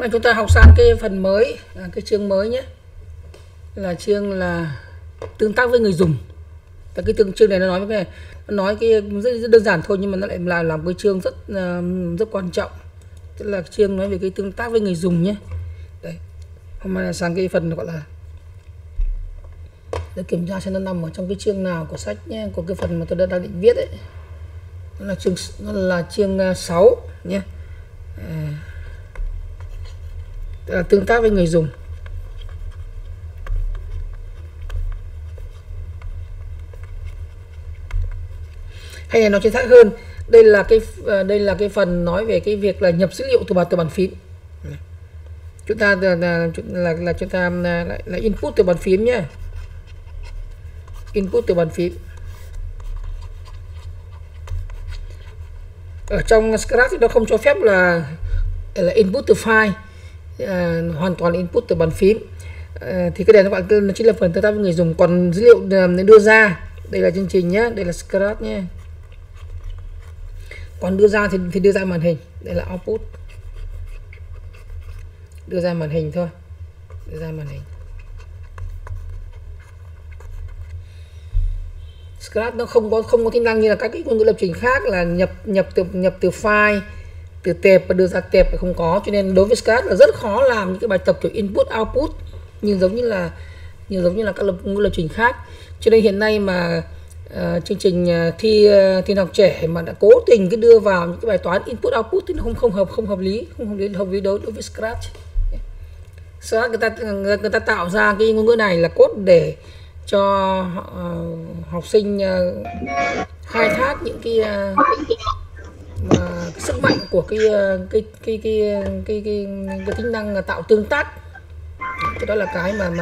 Mà chúng ta học sang cái phần mới, cái chương mới nhé, là chương là tương tác với người dùng. Và cái chương này nó nói cái này, nó nói cái rất đơn giản thôi, nhưng mà nó lại là làm cái chương rất quan trọng, tức là chương nói về cái tương tác với người dùng nhé. Đây, hôm nay là sang cái phần gọi là để kiểm tra xem nó nằm ở trong cái chương nào của sách nhé, của cái phần mà tôi đang định viết ấy. Nó là chương 6 nhé. Tức là tương tác với người dùng. Hay là nói chính xác hơn, đây là cái phần nói về cái việc là nhập dữ liệu từ bàn phím. Chúng ta là chúng ta là input từ bàn phím nhé. Input từ bàn phím. Ở trong Scratch thì nó không cho phép là input từ file, hoàn toàn input từ bàn phím. Thì cái này nó chính là phần tương tác với người dùng. Còn dữ liệu đưa ra, đây là chương trình nhé, đây là Scratch nhé. Còn đưa ra thì đưa ra màn hình, đây là output. Đưa ra màn hình thôi, đưa ra màn hình. Scratch nó không có tính năng như là các cái ngôn ngữ lập trình khác là nhập từ file, từ tệp và đưa ra tệp thì không có, cho nên đối với Scratch là rất khó làm những cái bài tập kiểu input output nhưng giống như là các ngôn ngữ lập trình khác. Cho nên hiện nay mà chương trình thi học trẻ mà đã cố tình cái đưa vào những cái bài toán input output thì nó không hợp lý đối với Scratch. Scratch người ta tạo ra cái ngôn ngữ này là code để cho học sinh khai thác những cái sức mạnh của cái tính năng tạo tương tác. Cái đó là cái mà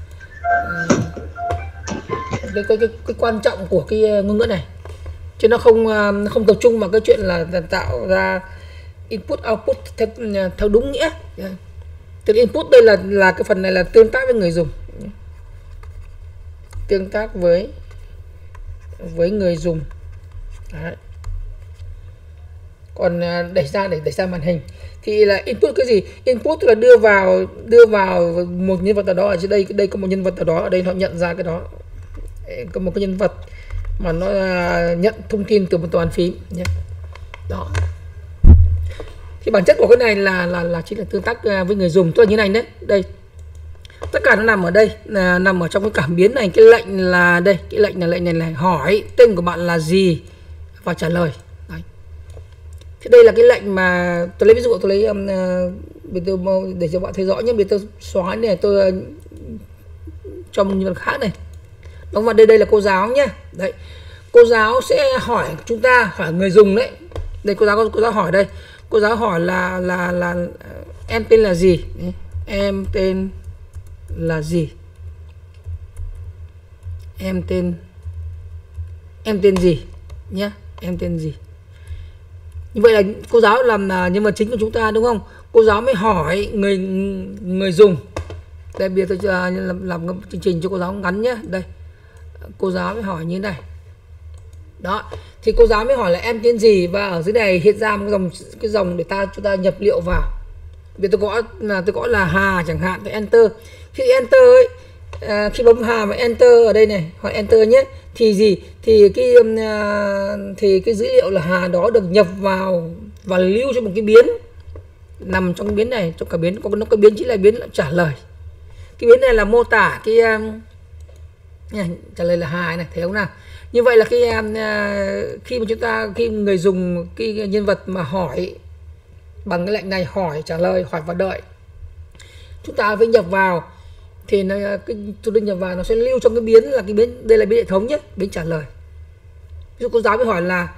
cái quan trọng của cái ngôn ngữ này, chứ nó không tập trung vào cái chuyện là tạo ra input output theo đúng nghĩa. Từ input đây là cái phần này là tương tác với người dùng, tương tác với người dùng. Đấy. Còn đẩy ra màn hình thì là input cái gì? Input là đưa vào một nhân vật nào đó. Ở đây có một nhân vật nào đó, ở đây nó nhận ra cái đó, có một cái nhân vật mà nó nhận thông tin từ một bàn phím nhé. Đó. Thì bản chất của cái này là chính là tương tác với người dùng, tức là như này đấy. Đây. Tất cả nó nằm ở đây, là nằm ở trong cái cảm biến này. Cái lệnh là đây, cái lệnh này là hỏi tên của bạn là gì và trả lời. Đấy. Thì đây là cái lệnh mà tôi lấy ví dụ, tôi lấy để cho bạn thấy rõ nhé. Bây giờ tôi xóa này, tôi cho một nhân vật khác này. Đúng không? Đây là cô giáo nhé. Đấy. Cô giáo sẽ hỏi chúng ta, hỏi người dùng đấy. Đây cô giáo hỏi đây. Cô giáo hỏi là em tên là gì? Em tên là gì? Em tên gì nhé? Em tên gì? Như vậy là cô giáo làm nhân vật chính của chúng ta, đúng không? Cô giáo mới hỏi người dùng. Đây bây giờ tôi làm chương trình cho cô giáo ngắn nhé. Đây. Cô giáo mới hỏi như thế này. Đó. Thì cô giáo mới hỏi là em tên gì, và ở dưới này hiện ra một cái dòng để chúng ta nhập liệu vào. Bây giờ tôi gõ là Hà chẳng hạn, thì enter. Khi enter ấy, khi bấm Hà và enter ở đây này, hỏi enter nhé, thì gì? Thì cái dữ liệu là Hà đó được nhập vào và lưu cho một cái biến nằm trong biến này, trong cả biến có cái biến chính là biến trả lời. Cái biến này là mô tả cái trả lời là Hà này, thấy không nào? Như vậy là khi người dùng, cái nhân vật mà hỏi bằng cái lệnh này, hỏi, trả lời, hỏi và đợi, chúng ta phải nhập vào thì tôi nhập vào nó sẽ lưu trong cái biến là cái biến, đây là biến hệ thống nhé, biến trả lời. Ví dụ cô giáo mới hỏi là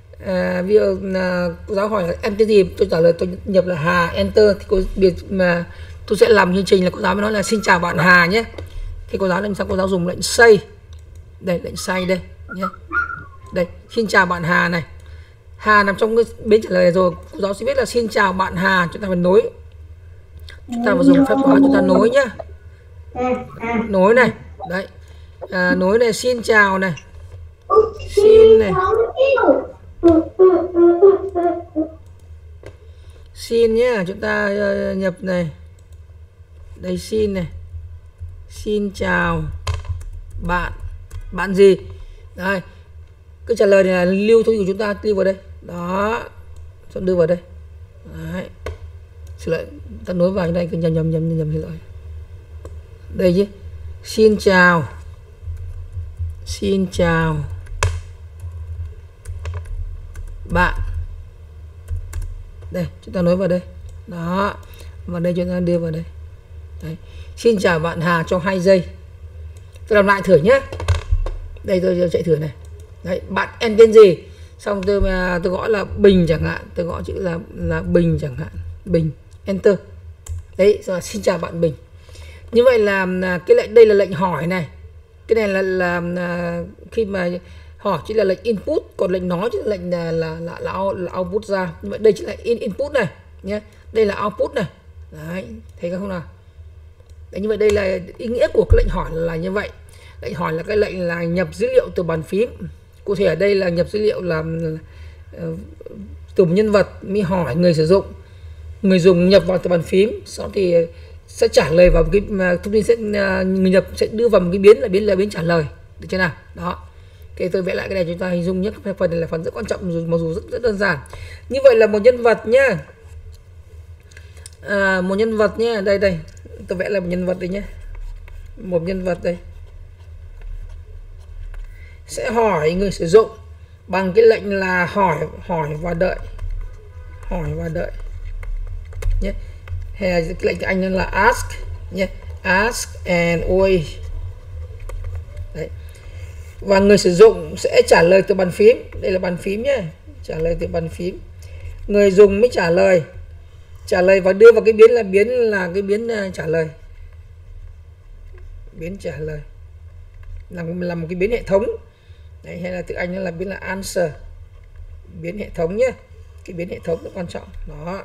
cô giáo hỏi là em tên gì, tôi trả lời tôi nhập là Hà, enter. Thì tôi sẽ làm chương trình là cô giáo mới nói là xin chào bạn Hà nhé. Thì cô giáo làm sao? Cô giáo dùng lệnh say. Đây, lệnh say đây nhé. Đây, xin chào bạn Hà này. Hà nằm trong cái biến trả lời này rồi. Cô giáo sẽ biết là xin chào bạn Hà. Chúng ta phải nối. Chúng ta phải dùng phép toán chúng ta nối nhá. Nối này. Đấy. Nối này, xin chào này. Xin này. Xin nhé. nhá. Chúng ta nhập này. Đây xin này. Xin chào bạn. Bạn gì? Đây. Cứ trả lời này là lưu thông tin của chúng ta, lưu vào đây. Đó. Chọn đưa vào đây. Đấy. Xin lỗi, ta nối vào đây cứ nhầm xin lỗi. Đây chứ. Xin chào. Xin chào bạn. Đây, chúng ta nối vào đây. Đó. Và đây chúng ta đưa vào đây. Đấy. Xin chào bạn Hà trong 2 giây. Tôi làm lại thử nhé. Đây tôi chạy thử này. Đấy, bạn em tên gì? Xong tôi gọi là Bình chẳng hạn, tôi gọi chữ là Bình chẳng hạn, Bình, enter. Đấy, rồi xin chào bạn Bình. Như vậy là cái lệnh đây là lệnh hỏi này. Cái này là khi mà hỏi chỉ là lệnh input, còn lệnh nói chỉ là lệnh là output ra. Như vậy đây chỉ là input này nhé. Đây là output này. Đấy, thấy không nào? Đấy, như vậy đây là ý nghĩa của cái lệnh hỏi là như vậy. Lệnh hỏi là cái lệnh là nhập dữ liệu từ bàn phím. Cụ thể ở đây là nhập dữ liệu là từ một nhân vật mới hỏi người sử dụng. Người dùng nhập vào từ bàn phím, sau thì sẽ trả lời vào cái thông tin, sẽ người nhập sẽ đưa vào một cái biến là biến trả lời, được chưa nào? Đó. Okay, tôi vẽ lại cái này chúng ta hình dung nhé. Phần này là phần rất quan trọng mặc dù rất đơn giản. Như vậy là một nhân vật nhá. Một nhân vật nhé, đây tôi vẽ là một nhân vật đây nhé. Một nhân vật đây sẽ hỏi người sử dụng bằng cái lệnh là hỏi và đợi nhé, hay là cái lệnh của anh là ask nhé, ask and wait. Đấy. Và người sử dụng sẽ trả lời từ bàn phím, đây là bàn phím nhé, trả lời từ bàn phím. Người dùng mới trả lời và đưa vào cái biến là cái biến trả lời, biến trả lời là một cái biến hệ thống. Đấy, hay là tiếng Anh là biến là answer, biến hệ thống nhé, cái biến hệ thống rất quan trọng đó.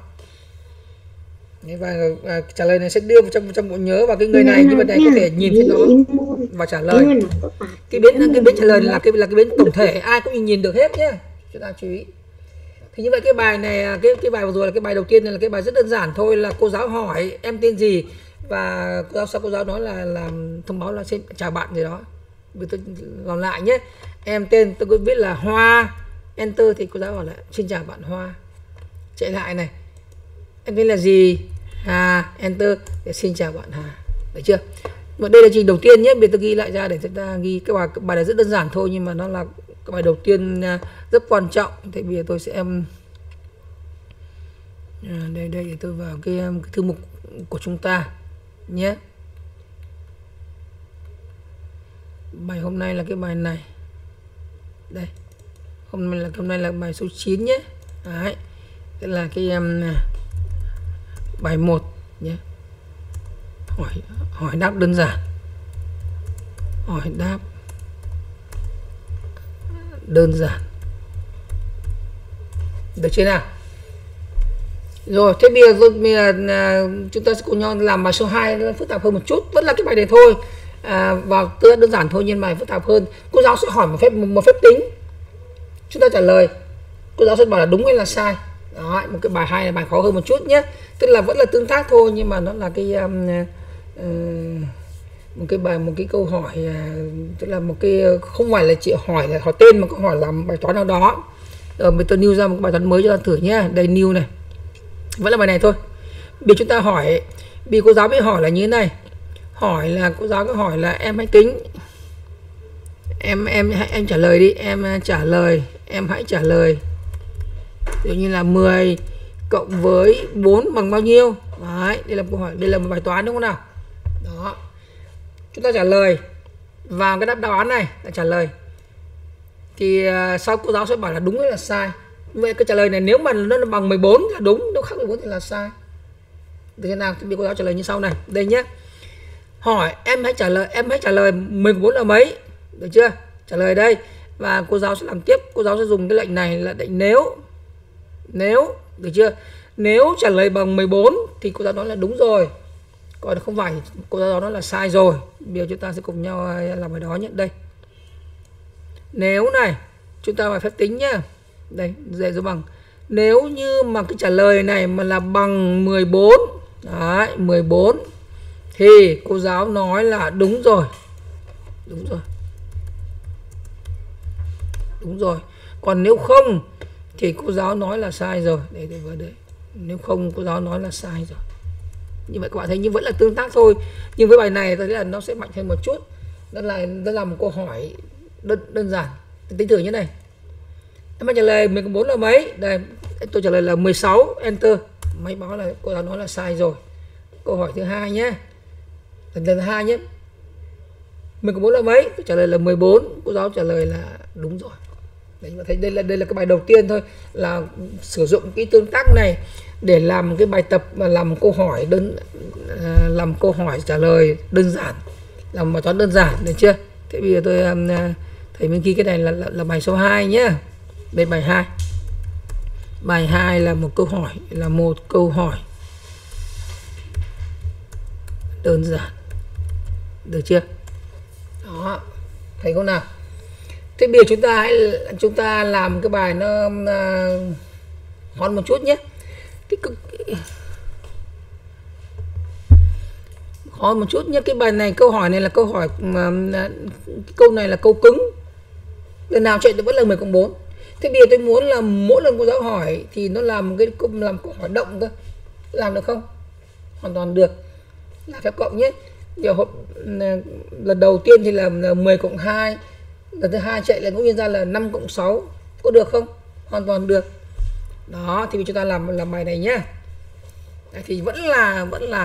Và trả lời này sẽ đưa vào trong bộ nhớ, và cái người này như vậy này có thể nhìn thấy nó và trả lời. Cái biến trả lời là cái biến tổng thể, ai cũng nhìn được hết nhé, chúng ta chú ý. Thì như vậy cái bài này, cái bài vừa rồi là cái bài đầu tiên, này là cái bài rất đơn giản thôi, là cô giáo hỏi em tên gì và cô giáo nói là thông báo là xin chào bạn gì đó. Bây tôi làm lại nhé. Em tên tôi có viết là Hoa, enter thì cô giáo hỏi lại xin chào bạn Hoa. Chạy lại này. Em tên là gì? Hà, enter để xin chào bạn Hà. Được chưa? Và đây là trình đầu tiên nhé. Bây giờ tôi ghi lại ra để chúng ta ghi cái bài này rất đơn giản thôi, nhưng mà nó là cái bài đầu tiên rất quan trọng. Thì bây giờ tôi sẽ đây để tôi vào cái thư mục của chúng ta nhé. Bài hôm nay là cái bài này. Đây. Hôm nay là bài số 9 nhé. Đấy. Đây là cái bài 1 nhé. Hỏi đáp đơn giản. Hỏi đáp đơn giản. Được chưa nào? Rồi, thế bây giờ chúng ta sẽ cùng nhau làm bài số 2, nó phức tạp hơn một chút, vẫn là cái bài này thôi. Vào tương đơn giản thôi nhưng bài phức tạp hơn. Cô giáo sẽ hỏi một phép tính, chúng ta trả lời, cô giáo sẽ bảo là đúng hay là sai. Đó, một cái bài 2 là bài khó hơn một chút nhé, tức là vẫn là tương tác thôi, nhưng mà nó là cái một cái câu hỏi, tức là một cái không phải là chị hỏi tên mà câu hỏi làm bài toán nào đó. Rồi bây tôi new ra một bài toán mới cho ta thử nhé. Đây new này, vẫn là bài này thôi. Bây chúng ta hỏi, bị cô giáo mới hỏi là như thế này. Hỏi là cô giáo có hỏi là em hãy tính, em trả lời đi, em hãy trả lời. Ví dụ như là 10 cộng với 4 bằng bao nhiêu. Đấy, đây là câu hỏi, đây là một bài toán đúng không nào? Đó. Chúng ta trả lời vào cái đáp án này là trả lời. Thì sau cô giáo sẽ bảo là đúng hay là sai. Như vậy cái trả lời này nếu mà nó bằng 14 là đúng, nếu khác 14 thì là sai. Được thế nào? Thì cô giáo trả lời như sau này. Đây nhé. Hỏi em hãy trả lời 14 là mấy? Được chưa? Trả lời đây. Và cô giáo sẽ làm tiếp, cô giáo sẽ dùng cái lệnh này là lệnh nếu. Nếu, được chưa? Nếu trả lời bằng 14 thì cô giáo nói là đúng rồi. Còn không phải cô giáo nói là sai rồi. Bây giờ chúng ta sẽ cùng nhau làm bài đó nhé. Đây. Nếu này, chúng ta phải phép tính nhá. Đây, dễ dụ bằng Nếu như mà cái trả lời này mà là bằng 14, đấy, 14 thì cô giáo nói là đúng rồi. Đúng rồi. Đúng rồi. Còn nếu không thì cô giáo nói là sai rồi. Đây vào đây. Nếu không cô giáo nói là sai rồi. Như vậy các bạn thấy như vẫn là tương tác thôi. Nhưng với bài này tôi thấy là nó sẽ mạnh hơn một chút. Đó là một câu hỏi đơn giản. Tính thử như này. Em trả lời 14 là mấy? Đây, tôi trả lời là 16, enter. Máy báo là cô giáo nói là sai rồi. Câu hỏi thứ hai nhé. Lần thứ hai nhé. 14 là mấy? Tôi trả lời là 14, cô giáo trả lời là đúng rồi. Đấy, mà thấy đây là cái bài đầu tiên thôi, là sử dụng cái tương tác này để làm cái bài tập mà làm câu hỏi trả lời đơn giản, làm bài toán đơn giản, được chưa? Thế bây giờ tôi thầy mình ghi cái này là bài số 2 nhé. Đây bài 2. Bài 2 là một câu hỏi đơn giản. Được chưa? Đó, thấy không nào? Thế bây giờ chúng ta làm cái bài nó hòn một chút nhé. Hòn một chút nhé. Cái bài này, câu hỏi này là câu hỏi câu này là câu cứng. Lần nào chạy thì vẫn là 10+4. Thế bây giờ tôi muốn là mỗi lần cô giáo hỏi thì nó làm câu hỏi động cơ. Làm được không? Hoàn toàn được. Là phép cộng nhé. Giờ lần đầu tiên thì là 10+2, lần thứ hai chạy là ngẫu nhiên ra là 5+6, có được không? Hoàn toàn được. Đó, thì chúng ta làm bài này nhé. Đấy, thì vẫn là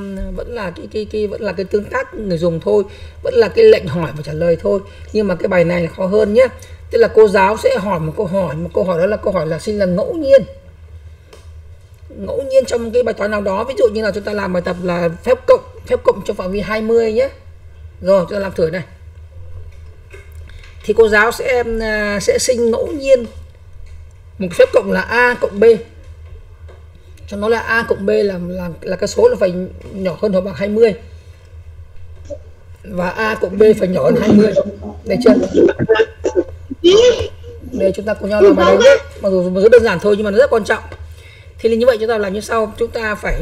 cái tương tác người dùng thôi, vẫn là cái lệnh hỏi và trả lời thôi, nhưng mà cái bài này là khó hơn nhé. Tức là cô giáo sẽ hỏi một câu hỏi đó là câu hỏi là sinh là ngẫu nhiên trong cái bài toán nào đó. Ví dụ như là chúng ta làm bài tập là phép cộng trong phạm vi 20 nhé. Rồi chúng ta làm thử này. Thì cô giáo sẽ sinh ngẫu nhiên một phép cộng là a cộng b, cho nó là a cộng b là cái số là phải nhỏ hơn hoặc bằng 20, và a cộng b phải nhỏ hơn 20. Được chưa? Để chúng ta cùng nhau làm bài đấy nhé. Mặc dù rất đơn giản thôi nhưng mà nó rất quan trọng. Thì như vậy chúng ta làm như sau. Chúng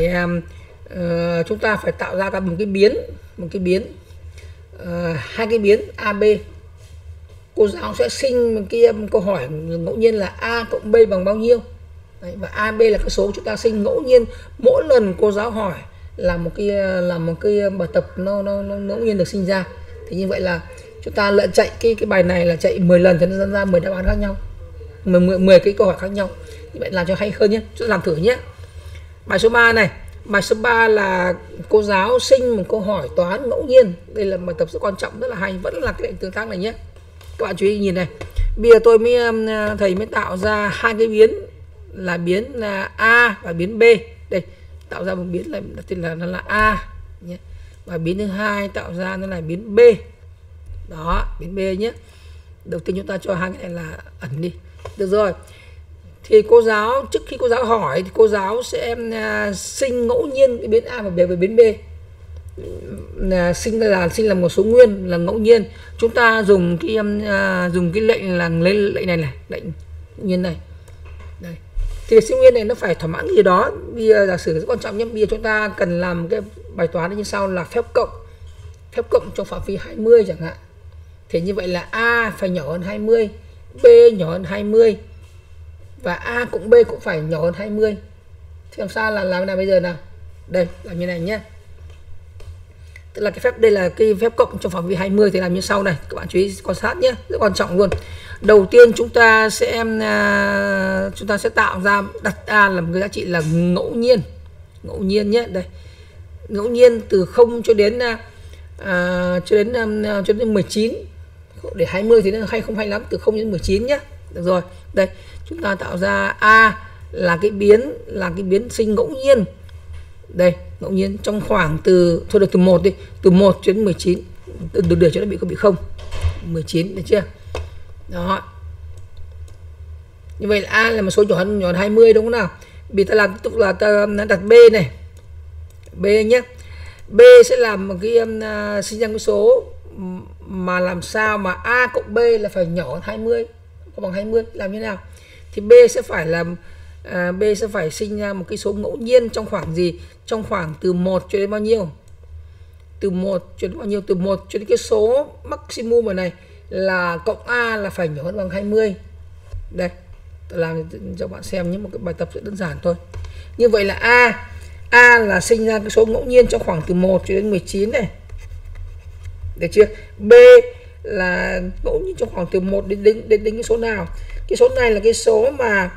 ta phải tạo ra một cái biến, hai cái biến a b. Cô giáo sẽ sinh một cái câu hỏi ngẫu nhiên là a cộng b bằng bao nhiêu. Đấy, và ab là cái số chúng ta sinh ngẫu nhiên mỗi lần cô giáo hỏi là một cái bài tập nó ngẫu nhiên được sinh ra. Thì như vậy là chúng ta lại chạy cái bài này là chạy 10 lần thì nó ra 10 đáp án khác nhau, 10 cái câu hỏi khác nhau. Như vậy làm cho hay hơn nhé. Chúng ta làm thử nhé. Bài số 3 này. Bài số 3 là cô giáo sinh một câu hỏi toán ngẫu nhiên. Đây là bài tập rất quan trọng, rất là hay, vẫn là cái lệnh tương tác này nhé. Các bạn chú ý nhìn này. Bây giờ thầy mới tạo ra hai cái biến, là biến là a và biến b. Đây, tạo ra một biến là tên là nó là a nhé. Và biến thứ hai tạo ra nó là biến b. Đó, biến b nhé. Đầu tiên chúng ta cho hai cái này là ẩn đi. Được rồi. Thì cô giáo trước khi cô giáo hỏi thì cô giáo sẽ sinh ngẫu nhiên cái biến a và biến b. Sinh là một số nguyên là ngẫu nhiên. Chúng ta dùng cái lệnh là lệnh này, lệnh ngẫu nhiên này. Đây. Thì sinh nguyên này nó phải thỏa mãn gì đó. Bây giờ giả sử rất quan trọng nhé. Bây giờ chúng ta cần làm cái bài toán như sau là phép cộng trong phạm vi 20 chẳng hạn. Thì như vậy là a phải nhỏ hơn 20, b nhỏ hơn 20 và a cộng b cũng phải nhỏ hơn 20. Thì làm sao là làm nào bây giờ nào? Đây, làm như này nhé. Tức là đây là cái phép cộng trong phạm vi 20 thì làm như sau này. Các bạn chú ý quan sát nhé, rất quan trọng luôn. Đầu tiên chúng ta sẽ tạo ra, đặt a là một cái giá trị là ngẫu nhiên nhé. Đây, ngẫu nhiên từ 0 cho đến 19. Để 20 thì nó hay không hay lắm, từ 0 đến 19 nhé. Được rồi. Đây, chúng ta tạo ra a là cái biến sinh ngẫu nhiên. Đây, ngẫu nhiên trong khoảng từ 1 đi, từ 1 đến 19. Để cho nó bị 0. 19 được chưa? Đó. Như vậy là a là một số nhỏ hơn 20 đúng không nào? Vì ta làm tiếp tục là ta đặt b này. B nhé. B sẽ làm một cái sinh ra cái số mà làm sao mà a cộng b là phải nhỏ hơn 20, có bằng 20. Làm như nào? Thì b sẽ phải là B sẽ phải sinh ra một cái số ngẫu nhiên trong khoảng gì? Trong khoảng từ 1 cho đến bao nhiêu? Từ 1 cho đến bao nhiêu? Từ 1 cho đến cái số maximum ở này là cộng A là phải nhỏ hơn bằng 20. Đây, tôi làm cho bạn xem những một cái bài tập rất đơn giản thôi. Như vậy là A là sinh ra cái số ngẫu nhiên trong khoảng từ 1 cho đến 19 này. Được chưa? B là ngẫu nhiên trong khoảng từ 1 đến cái số nào? Cái số này là cái số mà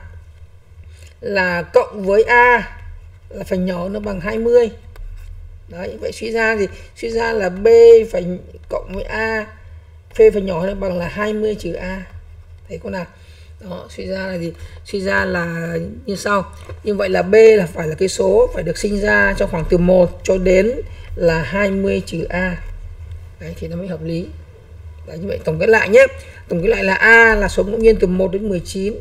là cộng với A là phải nhỏ nó bằng 20. Đấy, vậy suy ra thì suy ra là B phải cộng với A, P phải nhỏ hơn bằng là 20 trừ A. Thấy không nào? Đó, suy ra là gì? Suy ra là như sau. Như vậy là B là phải là cái số phải được sinh ra trong khoảng từ 1 cho đến là 20 trừ A. Đấy thì nó mới hợp lý. Đấy, như vậy tổng kết lại nhé. Tổng kết lại là A là số ngẫu nhiên từ 1 đến 19.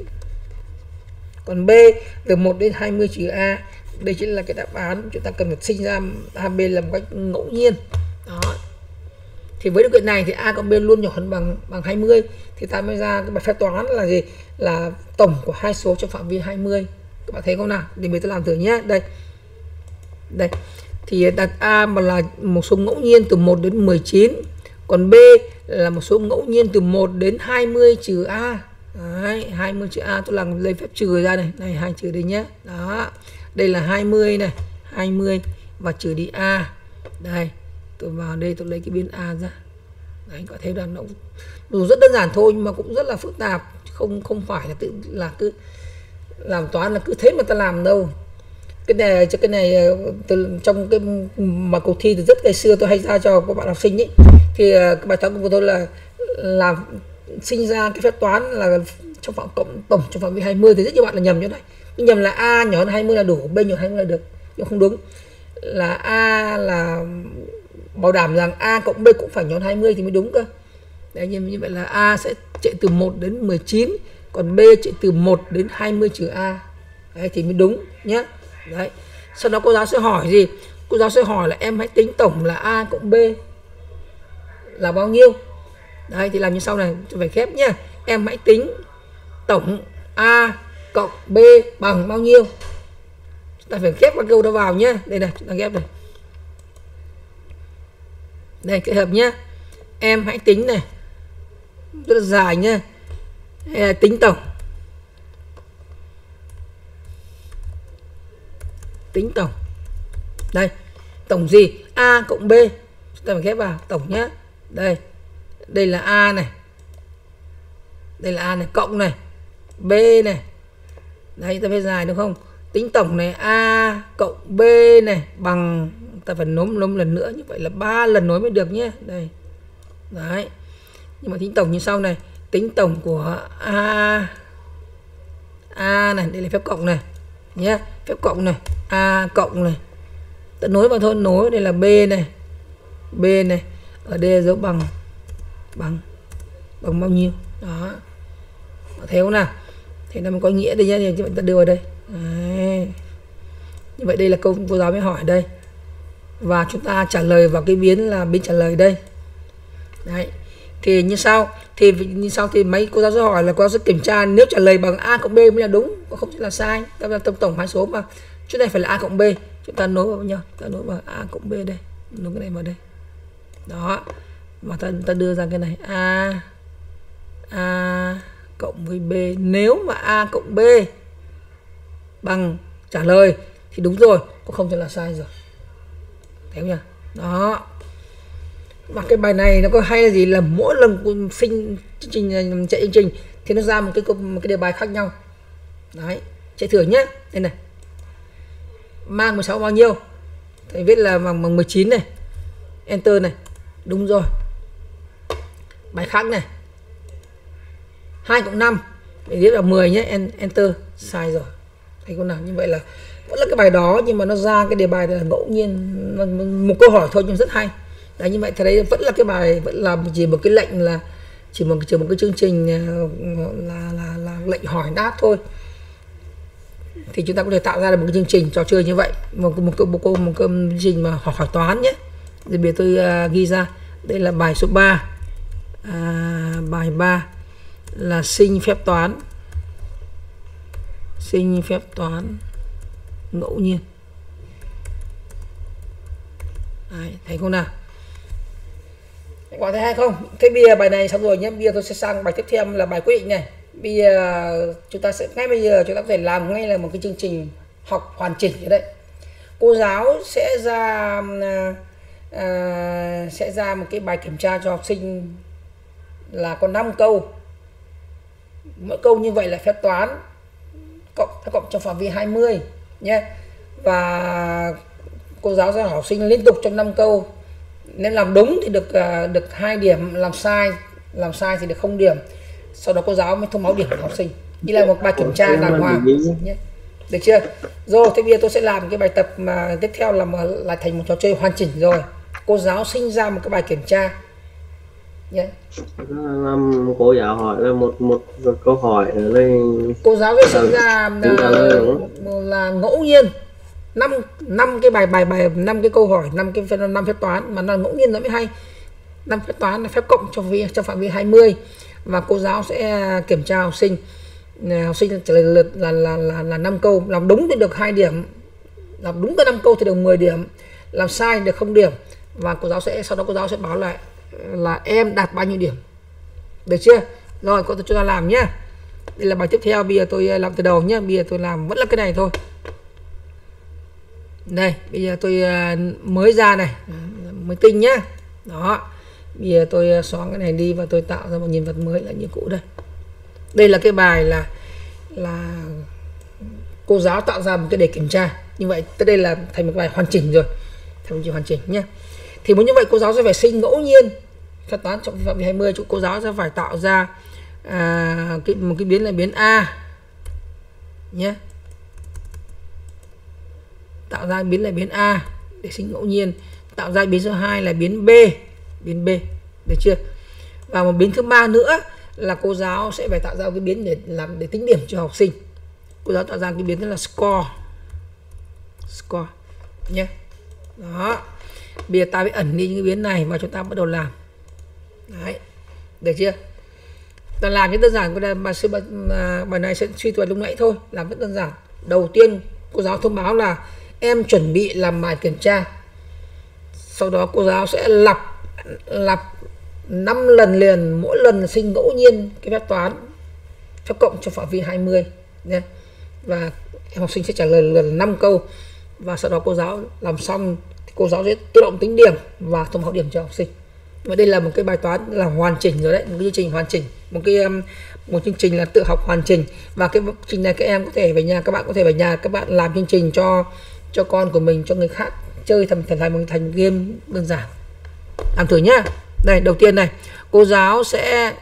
Còn B từ 1 đến 20 trừ A. Đây chính là cái đáp án chúng ta cần phải sinh ra AB là một cách ngẫu nhiên. Đó. Thì với điều kiện này thì A cộng B luôn nhỏ hơn bằng 20 thì ta mới ra cái bài phép toán là gì? Là tổng của hai số trong phạm vi 20. Các bạn thấy không nào? Thì mình tôi làm thử nhé. Đây. Đây. Thì đặt A mà là một số ngẫu nhiên từ 1 đến 19, còn B là một số ngẫu nhiên từ 1 đến 20 trừ A. Đấy, 20 trừ A tôi làm lấy phép trừ ra này, này 2 trừ đây nhé. Đó. Đây là 20 này, 20 và trừ đi A. Đây, tôi vào đây tôi lấy cái biến A ra. Đấy, có thấy là nó dù rất đơn giản thôi nhưng mà cũng rất là phức tạp, không phải là cứ làm toán là cứ thế mà ta làm đâu. Cái này từ trong cái mà cuộc thi từ rất ngày xưa tôi hay ra cho các bạn học sinh ấy, thì cái bài toán của tôi là làm sinh ra cái phép toán là trong phạm cộng tổng trong phạm vi 20 thì rất nhiều bạn là nhầm như này. Nhầm là A nhỏ hơn 20 là đủ, B nhỏ hơn 20 là được. Nhưng không đúng. Là A là bảo đảm rằng A cộng B cũng phải nhỏ hơn 20 thì mới đúng cơ. Đấy, như vậy là A sẽ chạy từ 1 đến 19, còn B chạy từ 1 đến 20 trừ A. Đấy thì mới đúng nhé. Đấy. Sau đó cô giáo sẽ hỏi gì? Cô giáo sẽ hỏi là em hãy tính tổng là A cộng B là bao nhiêu. Đấy thì làm như sau này, phải khép nhá. Em hãy tính tổng A cộng B bằng bao nhiêu. Chúng ta phải ghép các câu đó vào nhé. Đây này, chúng ta ghép này. Đây, kết hợp nhé. Em hãy tính này. Rất là dài nhé. Tính tổng. Tính tổng. Đây, tổng gì? A cộng B. Chúng ta phải ghép vào tổng nhé. Đây. Đây là A này. Đây là A này, cộng này. B này. Đấy, ta phải dài đúng không? Tính tổng này A cộng B này bằng, ta phải nối lần nữa, như vậy là 3 lần nối mới được nhé. Đây. Đấy. Nhưng mà tính tổng như sau này, tính tổng của A này, đây là phép cộng này nhé, phép cộng này, A cộng này. Ta nối vào thôi, nối đây là B này. B này, ở đây là dấu bằng bao nhiêu. Đó. Thấy không nào? Thế nó mới có nghĩa đây nhé, thì chúng ta đưa vào đây. Đấy. Như vậy đây là câu cô giáo mới hỏi đây. Và chúng ta trả lời vào cái biến là biến trả lời đây. Đấy. Thì như sau thì mấy cô giáo sẽ hỏi là cô giáo sẽ kiểm tra nếu trả lời bằng A cộng B mới là đúng, còn không là sai. Ta là tổng hai số mà. Chỗ này phải là A cộng B. Chúng ta nối vào nhau, ta nối vào A cộng B đây. Nối cái này vào đây. Đó. Và ta đưa ra cái này A cộng với B. Nếu mà A cộng B bằng trả lời thì đúng rồi, còn không thì là sai rồi. Thấy không nhỉ? Đó. Và cái bài này nó có hay là gì, là mỗi lần sinh chương trình chạy chương trình thì nó ra một cái đề bài khác nhau. Đấy, chạy thử nhé. Đây này. Mang 16 bao nhiêu? Thầy viết là bằng 19 này. Enter này. Đúng rồi. Bài khác này. 2 cộng 5 để viết là 10 nhé. Enter. Sai rồi. Thấy không nào? Như vậy là vẫn là cái bài đó nhưng mà nó ra cái đề bài là ngẫu nhiên, một câu hỏi thôi nhưng rất hay. Đấy, như vậy thì đấy vẫn là cái bài, vẫn là chỉ một cái lệnh là chỉ một cái chương trình là lệnh hỏi đáp thôi. Thì chúng ta có thể tạo ra được một cái chương trình trò chơi như vậy, một cái chương trình mà hỏi toán nhé. Thì bây giờ tôi ghi ra đây là bài số 3. Bài 3 là sinh phép toán sinh phép toán ngẫu nhiên. Đấy, thấy không nào? Các bạn thấy hay không? Thế bây giờ bài này xong rồi nhé. Bây giờ tôi sẽ sang bài tiếp theo là bài quyết định này. Bây giờ chúng ta sẽ ngay bây giờ chúng ta có thể làm ngay là một cái chương trình học hoàn chỉnh như đấy. Cô giáo sẽ ra một cái bài kiểm tra cho học sinh là có 5 câu. Mỗi câu như vậy là phép toán cộng trong phạm vi 20 nhé. Và cô giáo sẽ hỏi học sinh liên tục trong 5 câu. Nên làm đúng thì được 2 điểm, làm sai thì được 0 điểm. Sau đó cô giáo mới thông báo điểm cho học sinh. Đây là một bài kiểm tra đàng hoàng nhé. Được chưa? Rồi, thế bây giờ tôi sẽ làm cái bài tập mà tiếp theo là thành một trò chơi hoàn chỉnh rồi. Cô giáo sinh ra một cái bài kiểm tra nhé. Cô giáo hỏi là một câu hỏi ở đây. Cô giáo sẽ sinh ra là ngẫu nhiên 5 cái bài 5 cái câu hỏi, 5 phép toán mà nó ngẫu nhiên nó mới hay. 5 phép toán là phép cộng trong phạm vi 20 và cô giáo sẽ kiểm tra học sinh trả lời lượt là 5 câu, làm đúng thì được 2 điểm, làm đúng cái 5 câu thì được 10 điểm, làm sai thì được 0 điểm và sau đó cô giáo sẽ báo lại là em đạt bao nhiêu điểm. Được chưa? Rồi chúng ta làm nhé. Đây là bài tiếp theo, bây giờ tôi làm từ đầu nhé. Bây giờ tôi làm vẫn là cái này thôi. Đây, bây giờ tôi mới ra này, mới tinh nhá. Đó. Bây giờ tôi xóa cái này đi và tôi tạo ra một nhân vật mới là như cũ đây. Đây là cái bài là cô giáo tạo ra một cái đề kiểm tra. Như vậy tới đây là thành một bài hoàn chỉnh rồi. Thành một bài hoàn chỉnh nhé. Thì muốn như vậy cô giáo sẽ phải sinh ngẫu nhiên phép toán trong phạm vi 20, cô giáo sẽ phải tạo ra một cái biến là biến A nhé. Tạo ra biến là biến A để sinh ngẫu nhiên, tạo ra biến số 2 là biến B, được chưa? Và một biến thứ 3 nữa là cô giáo sẽ phải tạo ra cái biến để tính điểm cho học sinh. Cô giáo tạo ra cái biến đó là score nhé. Đó. Bây giờ ta phải ẩn đi những cái biến này và chúng ta bắt đầu làm. Đấy. Được chưa? Ta làm rất đơn giản, bài này sẽ suy thuật lúc nãy thôi, làm rất đơn giản. Đầu tiên cô giáo thông báo là em chuẩn bị làm bài kiểm tra. Sau đó cô giáo sẽ lặp 5 lần liền, mỗi lần sinh ngẫu nhiên cái phép toán phép cộng cho phạm vi 20 nhé. Và em học sinh sẽ trả lời lần 5 câu và sau đó cô giáo làm xong thì cô giáo sẽ tự động tính điểm và thông báo điểm cho học sinh. Và đây là một cái bài toán là hoàn chỉnh rồi đấy, một cái chương trình hoàn chỉnh, một chương trình là tự học hoàn chỉnh. Và cái chương trình này các em có thể về nhà, các bạn có thể về nhà các bạn làm chương trình cho con của mình, cho người khác chơi thành game đơn giản. Làm thử nhá. Đây, đầu tiên này, cô giáo sẽ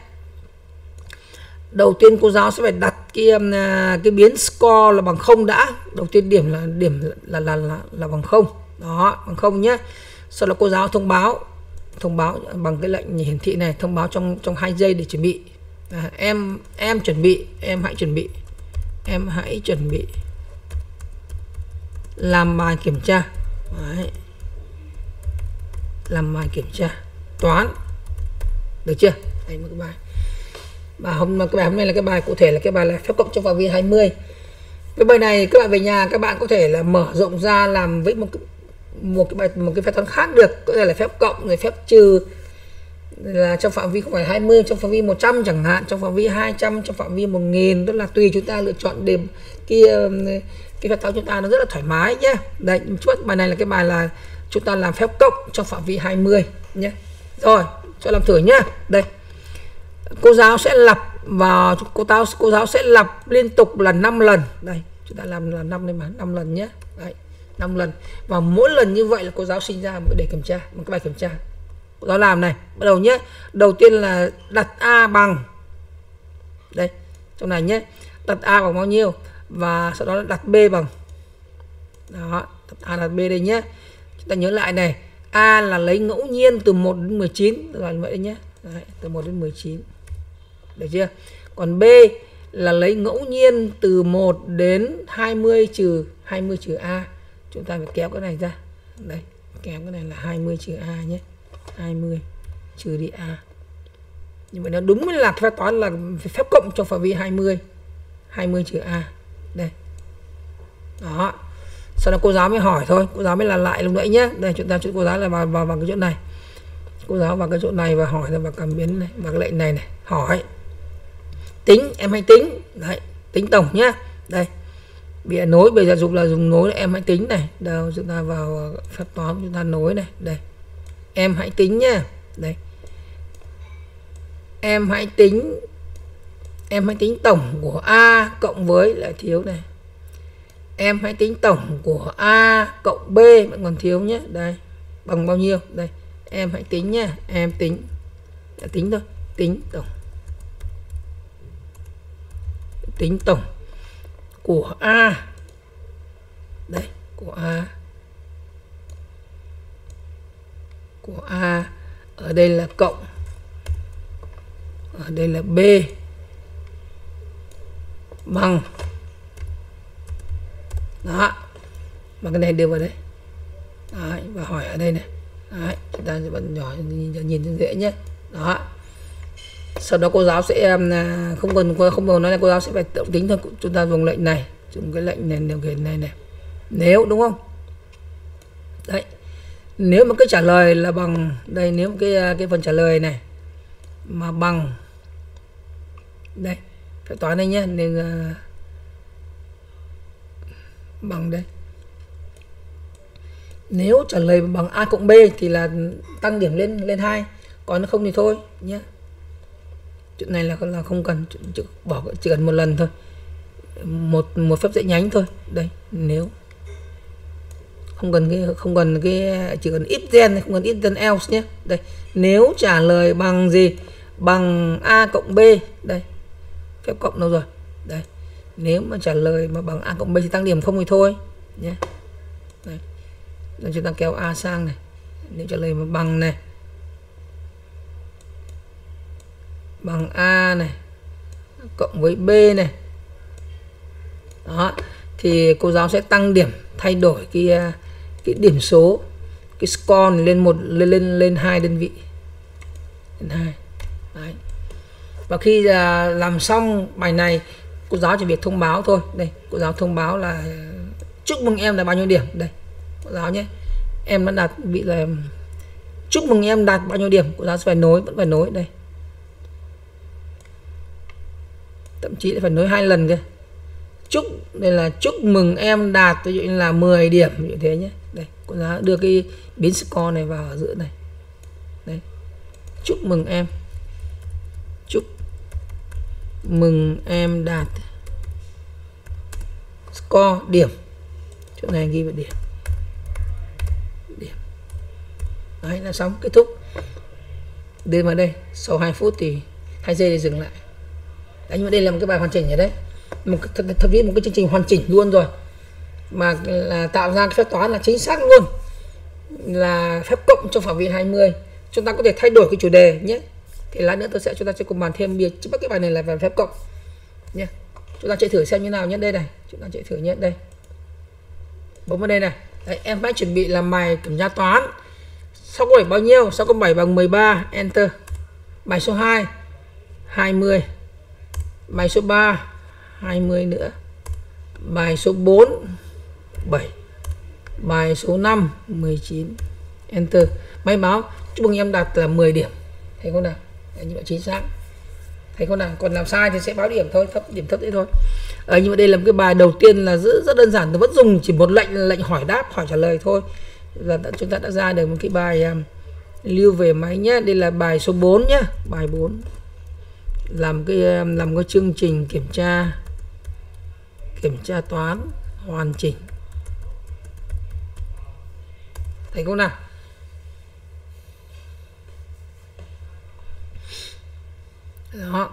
phải đặt cái biến score là bằng 0 đã. Đầu tiên điểm là bằng 0. Đó, bằng 0 nhé. Sau đó cô giáo thông báo bằng cái lệnh hiển thị này, thông báo trong 2 giây để chuẩn bị. Em chuẩn bị, em hãy chuẩn bị làm bài kiểm tra. Đấy. Làm bài kiểm tra toán. Được chưa? Đây một cái bài. Và hôm nay là cái bài cụ thể là cái bài là phép cộng trong phạm vi 20. Cái bài này các bạn về nhà các bạn có thể là mở rộng ra làm với một cái phép toán khác được, có thể là phép cộng rồi phép trừ là trong phạm vi không phải 20, trong phạm vi 100 chẳng hạn, trong phạm vi 200, trong phạm vi 1000, đó là tùy chúng ta lựa chọn điểm cái phép toán chúng ta nó rất là thoải mái nhé. Đây, bài này là cái bài là chúng ta làm phép cộng trong phạm vi 20 nhé. Rồi, cho làm thử nhá. Đây. Cô giáo sẽ lặp vào cô giáo sẽ lặp liên tục là 5 lần. Đây, chúng ta làm là 5 lần nhé. Đấy, 5 lần. Và mỗi lần như vậy là cô giáo sinh ra một đề kiểm tra, một cái bài kiểm tra. Cô giáo làm này, bắt đầu nhé. Đầu tiên là đặt A bằng. Đây, trong này nhé. Đặt A bằng bao nhiêu? Và sau đó là đặt B bằng. Đó, đặt A đặt B đây nhé. Chúng ta nhớ lại này, A là lấy ngẫu nhiên từ 1 đến 19, là vậy nhé. Đấy, từ 1 đến 19. Được chưa? Còn B là lấy ngẫu nhiên từ 1 đến 20 trừ A. Chúng ta phải kéo cái này ra. Đây, kéo cái này là 20 trừ A nhé. 20 trừ đi A. Nhưng mà nó đúng là phép toán là phép cộng trong phạm vi 20. 20 trừ A. Đây. Đó, sau đó cô giáo mới hỏi thôi, cô giáo mới làm lại lúc nãy nhé. Đây chúng ta cô giáo là vào cái chỗ này, cô giáo vào cái chỗ này và hỏi là vào cảm biến này, vào cái lệnh này này, hỏi tính, em hãy tính đấy, tính tổng nhá. Đây bị nối, bây giờ dùng là dùng nối, em hãy tính này. Đâu chúng ta vào phép toán, chúng ta nối này, đây em hãy tính nhá. Đây em hãy tính tổng của A cộng với lại thiếu này, em hãy tính tổng của A cộng B vẫn còn thiếu nhé. Đây bằng bao nhiêu, đây em hãy tính nhá, em tính thôi, tính tổng của A, đây của A ở đây là cộng, ở đây là B bằng, đó, và cái này đưa vào đây. Đấy, và hỏi ở đây này. Đấy, chúng ta sẽ bật nhỏ nhìn cho dễ nhé. Đó, sau đó cô giáo sẽ không cần nói là cô giáo sẽ phải tự tính thôi. Chúng ta dùng lệnh này, dùng cái lệnh này, điều khiển này này, nếu, đúng không? Đấy, nếu mà cái trả lời là bằng, đây nếu cái phần trả lời này mà bằng, đây phép toán đây nhé, nên bằng đây, nếu trả lời bằng A cộng B thì là tăng điểm lên 2, còn nó không thì thôi nhé. Chuyện này là không cần, chỉ cần một lần thôi, một phép dãy nhánh thôi. Đây nếu không cần cái chỉ cần if then, không cần if then else nhé. Đây nếu trả lời bằng gì, bằng A cộng B, đây phép cộng đâu rồi, đây nếu mà trả lời mà bằng A cộng B thì tăng điểm, không thì thôi nhé. Đây, rồi chúng ta kéo A sang này, nếu trả lời mà bằng này, bằng A này cộng với B này, đó thì cô giáo sẽ tăng điểm, thay đổi cái điểm số, cái score này lên 2 đơn vị, lên 2. Đấy. Và khi làm xong bài này, cô giáo chỉ việc thông báo thôi. Đây cô giáo thông báo là chúc mừng em là bao nhiêu điểm. Đây cô giáo nhé, em đã đạt, bị là chúc mừng em đạt bao nhiêu điểm, cô giáo sẽ phải nối, vẫn phải nối. Đây thậm chí lại phải nối 2 lần cơ. Chúc, đây là chúc mừng em đạt ví dụ như là 10 điểm như thế nhé. Đây cô giáo đưa cái biến score này vào ở giữa này. Đây chúc mừng em đạt score điểm, chỗ này ghi vào điểm. Đấy là xong, kết thúc. Đưa vào đây sau 2 phút thì 2 giây để dừng lại. Đấy, nhưng mà đây là một cái bài hoàn chỉnh rồi đấy, thậm chí một cái chương trình hoàn chỉnh luôn rồi, mà là tạo ra cái phép toán là chính xác luôn, là phép cộng trong phạm vi 20. Chúng ta có thể thay đổi cái chủ đề nhé. Thì lát nữa chúng ta sẽ cùng bàn thêm biệt trước cái bài này là về phép cộng nhé. Chúng ta chạy thử xem như nào nhé. Đây này, chúng ta chạy thử nhé. Đây bấm vào đây này. Đấy, em hãy chuẩn bị làm bài kiểm tra toán. 6 câu 7 bao nhiêu? 6 câu 7 bằng 13, enter. Bài số 2 20, bài số 3 20 nữa, bài số 4 7, bài số 5 19, enter. Máy báo chúc mừng em đạt là 10 điểm. Thấy không nào? Đấy, như vậy chính xác. Thấy không nào? Còn làm sai thì sẽ báo điểm thôi, điểm thấp đấy thôi. Nhưng mà đây là một cái bài đầu tiên là rất đơn giản, vẫn dùng chỉ một lệnh hỏi đáp, hỏi trả lời thôi là chúng ta đã ra được một cái bài lưu về máy nhé. Đây là bài số 4 nhé, bài 4, làm cái chương trình kiểm tra toán hoàn chỉnh. Thấy không nào? Đó.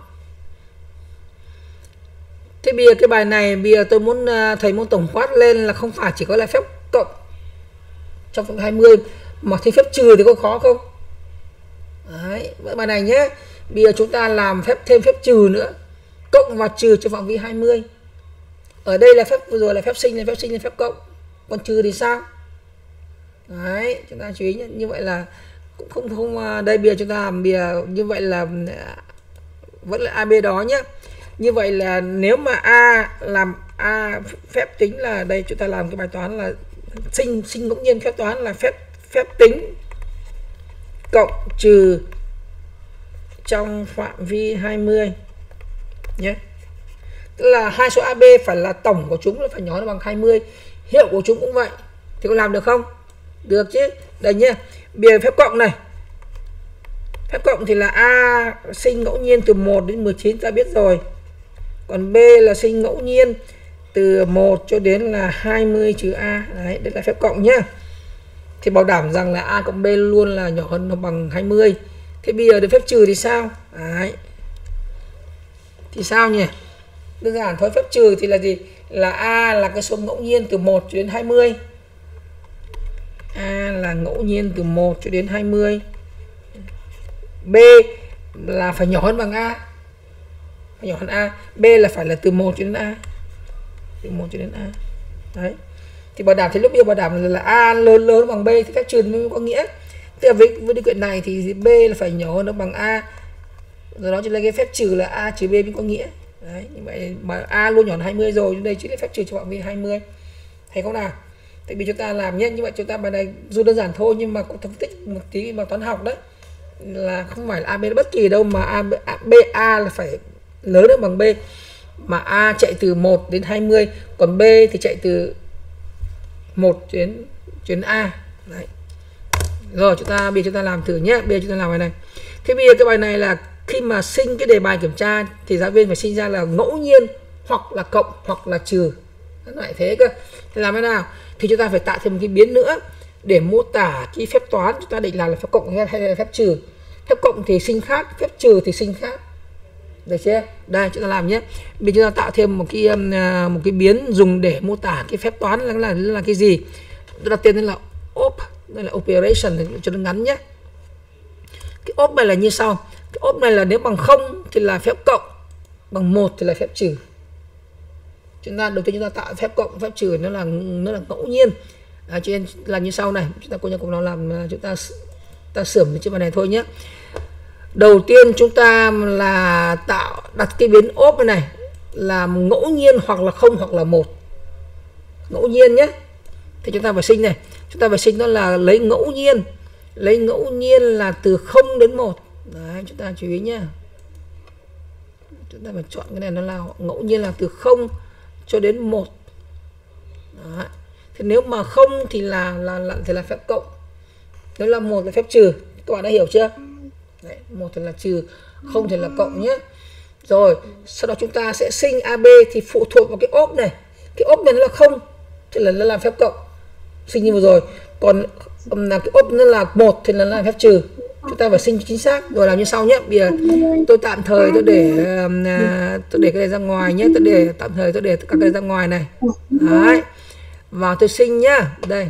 Thế bây giờ cái bài này, bây giờ tôi muốn thầy muốn tổng quát lên là không phải chỉ có là phép cộng trong phạm vi 20 mà thêm phép trừ thì có khó không? Đấy, với bài này nhé. Bây giờ chúng ta làm thêm phép trừ nữa, cộng và trừ trong phạm vi 20. Ở đây là phép vừa rồi là phép sinh, là phép cộng, còn trừ thì sao? Đấy, chúng ta chú ý nhé. Như vậy là cũng không đây bây giờ chúng ta làm như vậy là vẫn là AB đó nhé. Như vậy là nếu mà A làm A phép tính là đây, chúng ta làm cái bài toán là sinh ngẫu nhiên, phép toán là phép tính cộng trừ trong phạm vi 20 nhé. Tức là hai số AB phải là tổng của chúng là phải nhỏ nó bằng 20, hiệu của chúng cũng vậy. Thì có làm được không? Được chứ. Đây nhé, bây giờ phép cộng này, phép cộng thì là A sinh ngẫu nhiên từ 1 đến 19 ta biết rồi, còn B là sinh ngẫu nhiên từ 1 cho đến là 20 trừ A. Đấy, đây là phép cộng nhá. Thì bảo đảm rằng là A cộng B luôn là nhỏ hơn nó bằng 20. Thế bây giờ đến phép trừ thì sao? Đấy. Thì sao nhỉ? Đơn giản thôi, phép trừ thì là gì? Là A là cái số ngẫu nhiên từ 1 cho đến 20. A là ngẫu nhiên từ 1 cho đến 20. B là phải nhỏ hơn bằng A. Phải nhỏ hơn A. B là phải là từ 1 cho đến A. Từ 1 cho đến A. Đấy. Thì bảo đảm thì lúc bây giờ bảo đảm là A lớn bằng B thì phép trừ mới có nghĩa. Tức là với điều kiện này thì B là phải nhỏ hơn nó bằng A. Rồi đó cho nên cái phép trừ là A trừ B mới có nghĩa. Đấy, như vậy mà A luôn nhỏ hơn 20 rồi, đây chỉ là phép trừ cho phạm vi 20. Thấy không nào? Thì bây chúng ta làm nhé, như vậy chúng ta bài này dù đơn giản thôi nhưng mà cũng phân tích một tí bằng toán học đấy. Là không phải là AB bất kỳ đâu mà A là phải lớn hơn bằng B. Mà A chạy từ 1 đến 20, còn B thì chạy từ 1 đến A. Đấy. Rồi bây giờ chúng ta làm thử nhé. Bây giờ chúng ta làm bài này. Thế bây giờ cái bài này là khi mà sinh cái đề bài kiểm tra thì giáo viên phải sinh ra là ngẫu nhiên hoặc là cộng hoặc là trừ. Lại thế cơ. Thì làm thế nào? Thì chúng ta phải tạo thêm một cái biến nữa để mô tả cái phép toán chúng ta định làm là phép cộng hay là phép trừ. Phép cộng thì sinh khác, phép trừ thì sinh khác. Được chưa? Đây chúng ta làm nhé. Bây giờ chúng ta tạo thêm một cái biến dùng để mô tả cái phép toán là cái gì? Tôi đặt tên là op, đây là operation cho nó ngắn nhé. Cái op này là như sau. Cái op này là nếu bằng 0 thì là phép cộng, bằng 1 thì là phép trừ. Đầu tiên chúng ta tạo phép cộng, phép trừ nó là ngẫu nhiên. Cho nên là như sau này, chúng ta cùng nó làm, chúng ta sửa cái chữ bài này thôi nhé. Đầu tiên chúng ta là đặt cái biến op này là ngẫu nhiên hoặc là 0 hoặc là 1. Ngẫu nhiên nhé. Thì chúng ta phải sinh này, chúng ta phải sinh nó là lấy ngẫu nhiên là từ 0 đến 1. Đấy, chúng ta chú ý nhé. Chúng ta phải chọn cái này nó là ngẫu nhiên là từ 0 cho đến 1. Đấy. Thì nếu mà 0 thì là phép cộng. Nếu là 1 là phép trừ. Các bạn đã hiểu chưa? Đấy, 1 thì là trừ, 0 thì là cộng nhé. Rồi, sau đó chúng ta sẽ sinh AB thì phụ thuộc vào cái ốp này. Cái ốp này nó là 0 thì là nó làm phép cộng. Sinh như vừa rồi. Còn là cái ốp nó là 1 thì là làm phép trừ. Chúng ta phải sinh chính xác. Rồi làm như sau nhé. Bây giờ tôi tạm thời tôi để cái này ra ngoài nhé. Tạm thời tôi để các cái này ra ngoài này. Đấy. Vào tôi sinh nhá. Đây.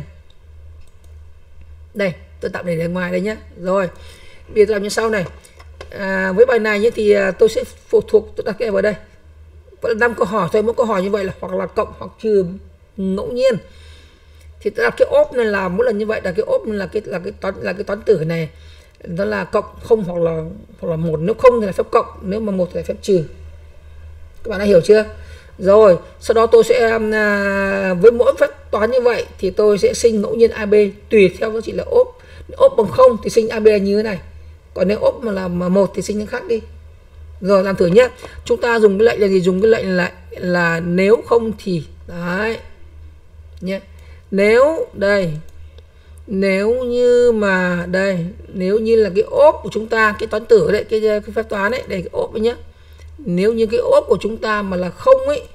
Đây, tôi tạm để ngoài đây nhé. Rồi. Bây giờ làm như sau này. Với bài này nhé thì tôi sẽ phụ thuộc, tôi đặt cái này vào đây. Vẫn là 5 câu hỏi thôi, mỗi câu hỏi như vậy là hoặc là cộng hoặc trừ ngẫu nhiên. Thì tôi đặt cái ốp này là mỗi lần như vậy, đặt cái ốp là cái toán tử này nó là cộng 0 hoặc là 1. Nếu không thì là phép cộng, nếu mà 1 thì là phép trừ. Các bạn đã hiểu chưa? Rồi, sau đó tôi sẽ với mỗi phép toán như vậy thì tôi sẽ sinh ngẫu nhiên AB tùy theo giá trị là ốp. Ốp bằng 0 thì sinh AB là như thế này. Còn nếu ốp mà là 1 thì sinh như khác đi. Rồi làm thử nhé. Chúng ta dùng cái lệnh là gì? Dùng cái lệnh là nếu không thì đấy. Nhé. Nếu đây. Nếu như mà đây, nếu như là cái ốp của chúng ta, cái toán tử đấy, cái phép toán ấy, đây cái ốp ấy nhé. Nếu như cái ốp của chúng ta mà là không ấy,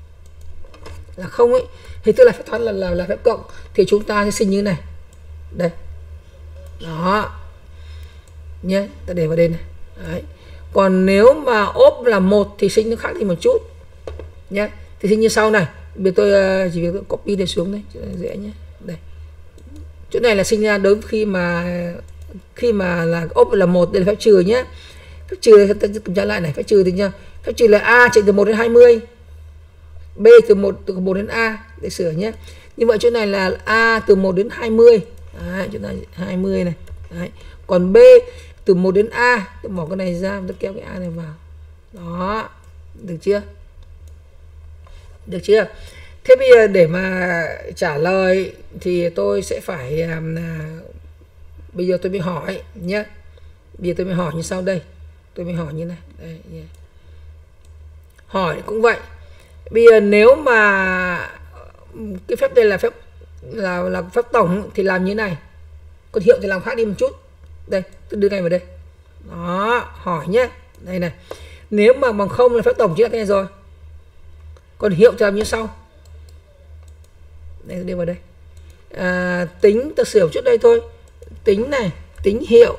thì tức là phép toán là phép cộng thì chúng ta sẽ sinh như thế này. Đây. Đó. Nhé, ta để vào đây này. Đấy. Còn nếu mà ốp là 1 thì sinh nó khác đi một chút. Nhé. Thì sinh như sau này. Bây giờ tôi chỉ việc copy để xuống đây, dễ nhé. Đây. Chỗ này là sinh ra đối với khi mà là ốp là 1, đây là phép trừ nhé. Phép trừ ta kiểm tra lại này, phép trừ thì nha. Phép trừ là A chạy từ 1 đến 20. B từ 1 đến A để sửa nhé. Như vậy chỗ này là A từ 1 đến 20. Đấy, chỗ này 20 này. Đấy. Còn B từ 1 đến A, tôi bỏ cái này ra, tôi kéo cái A này vào. Đó, được chưa? Được chưa? Thế bây giờ để mà trả lời thì tôi sẽ phải bây giờ tôi mới hỏi nhé. Bây giờ tôi mới hỏi như sau đây. Tôi mới hỏi như này. Đây, yeah. Hỏi cũng vậy. Bây giờ nếu mà cái phép đây là phép là phép tổng thì làm như này. Còn hiệu thì làm khác đi một chút. Đây, tôi đưa ngay vào đây. Đó, hỏi nhé. Đây này. Nếu mà bằng 0 là phép tổng chính là cái này rồi. Còn hiệu thì làm như sau. Đây, tôi đưa vào đây. Tính ta sửa trước đây thôi. Tính này, tính hiệu.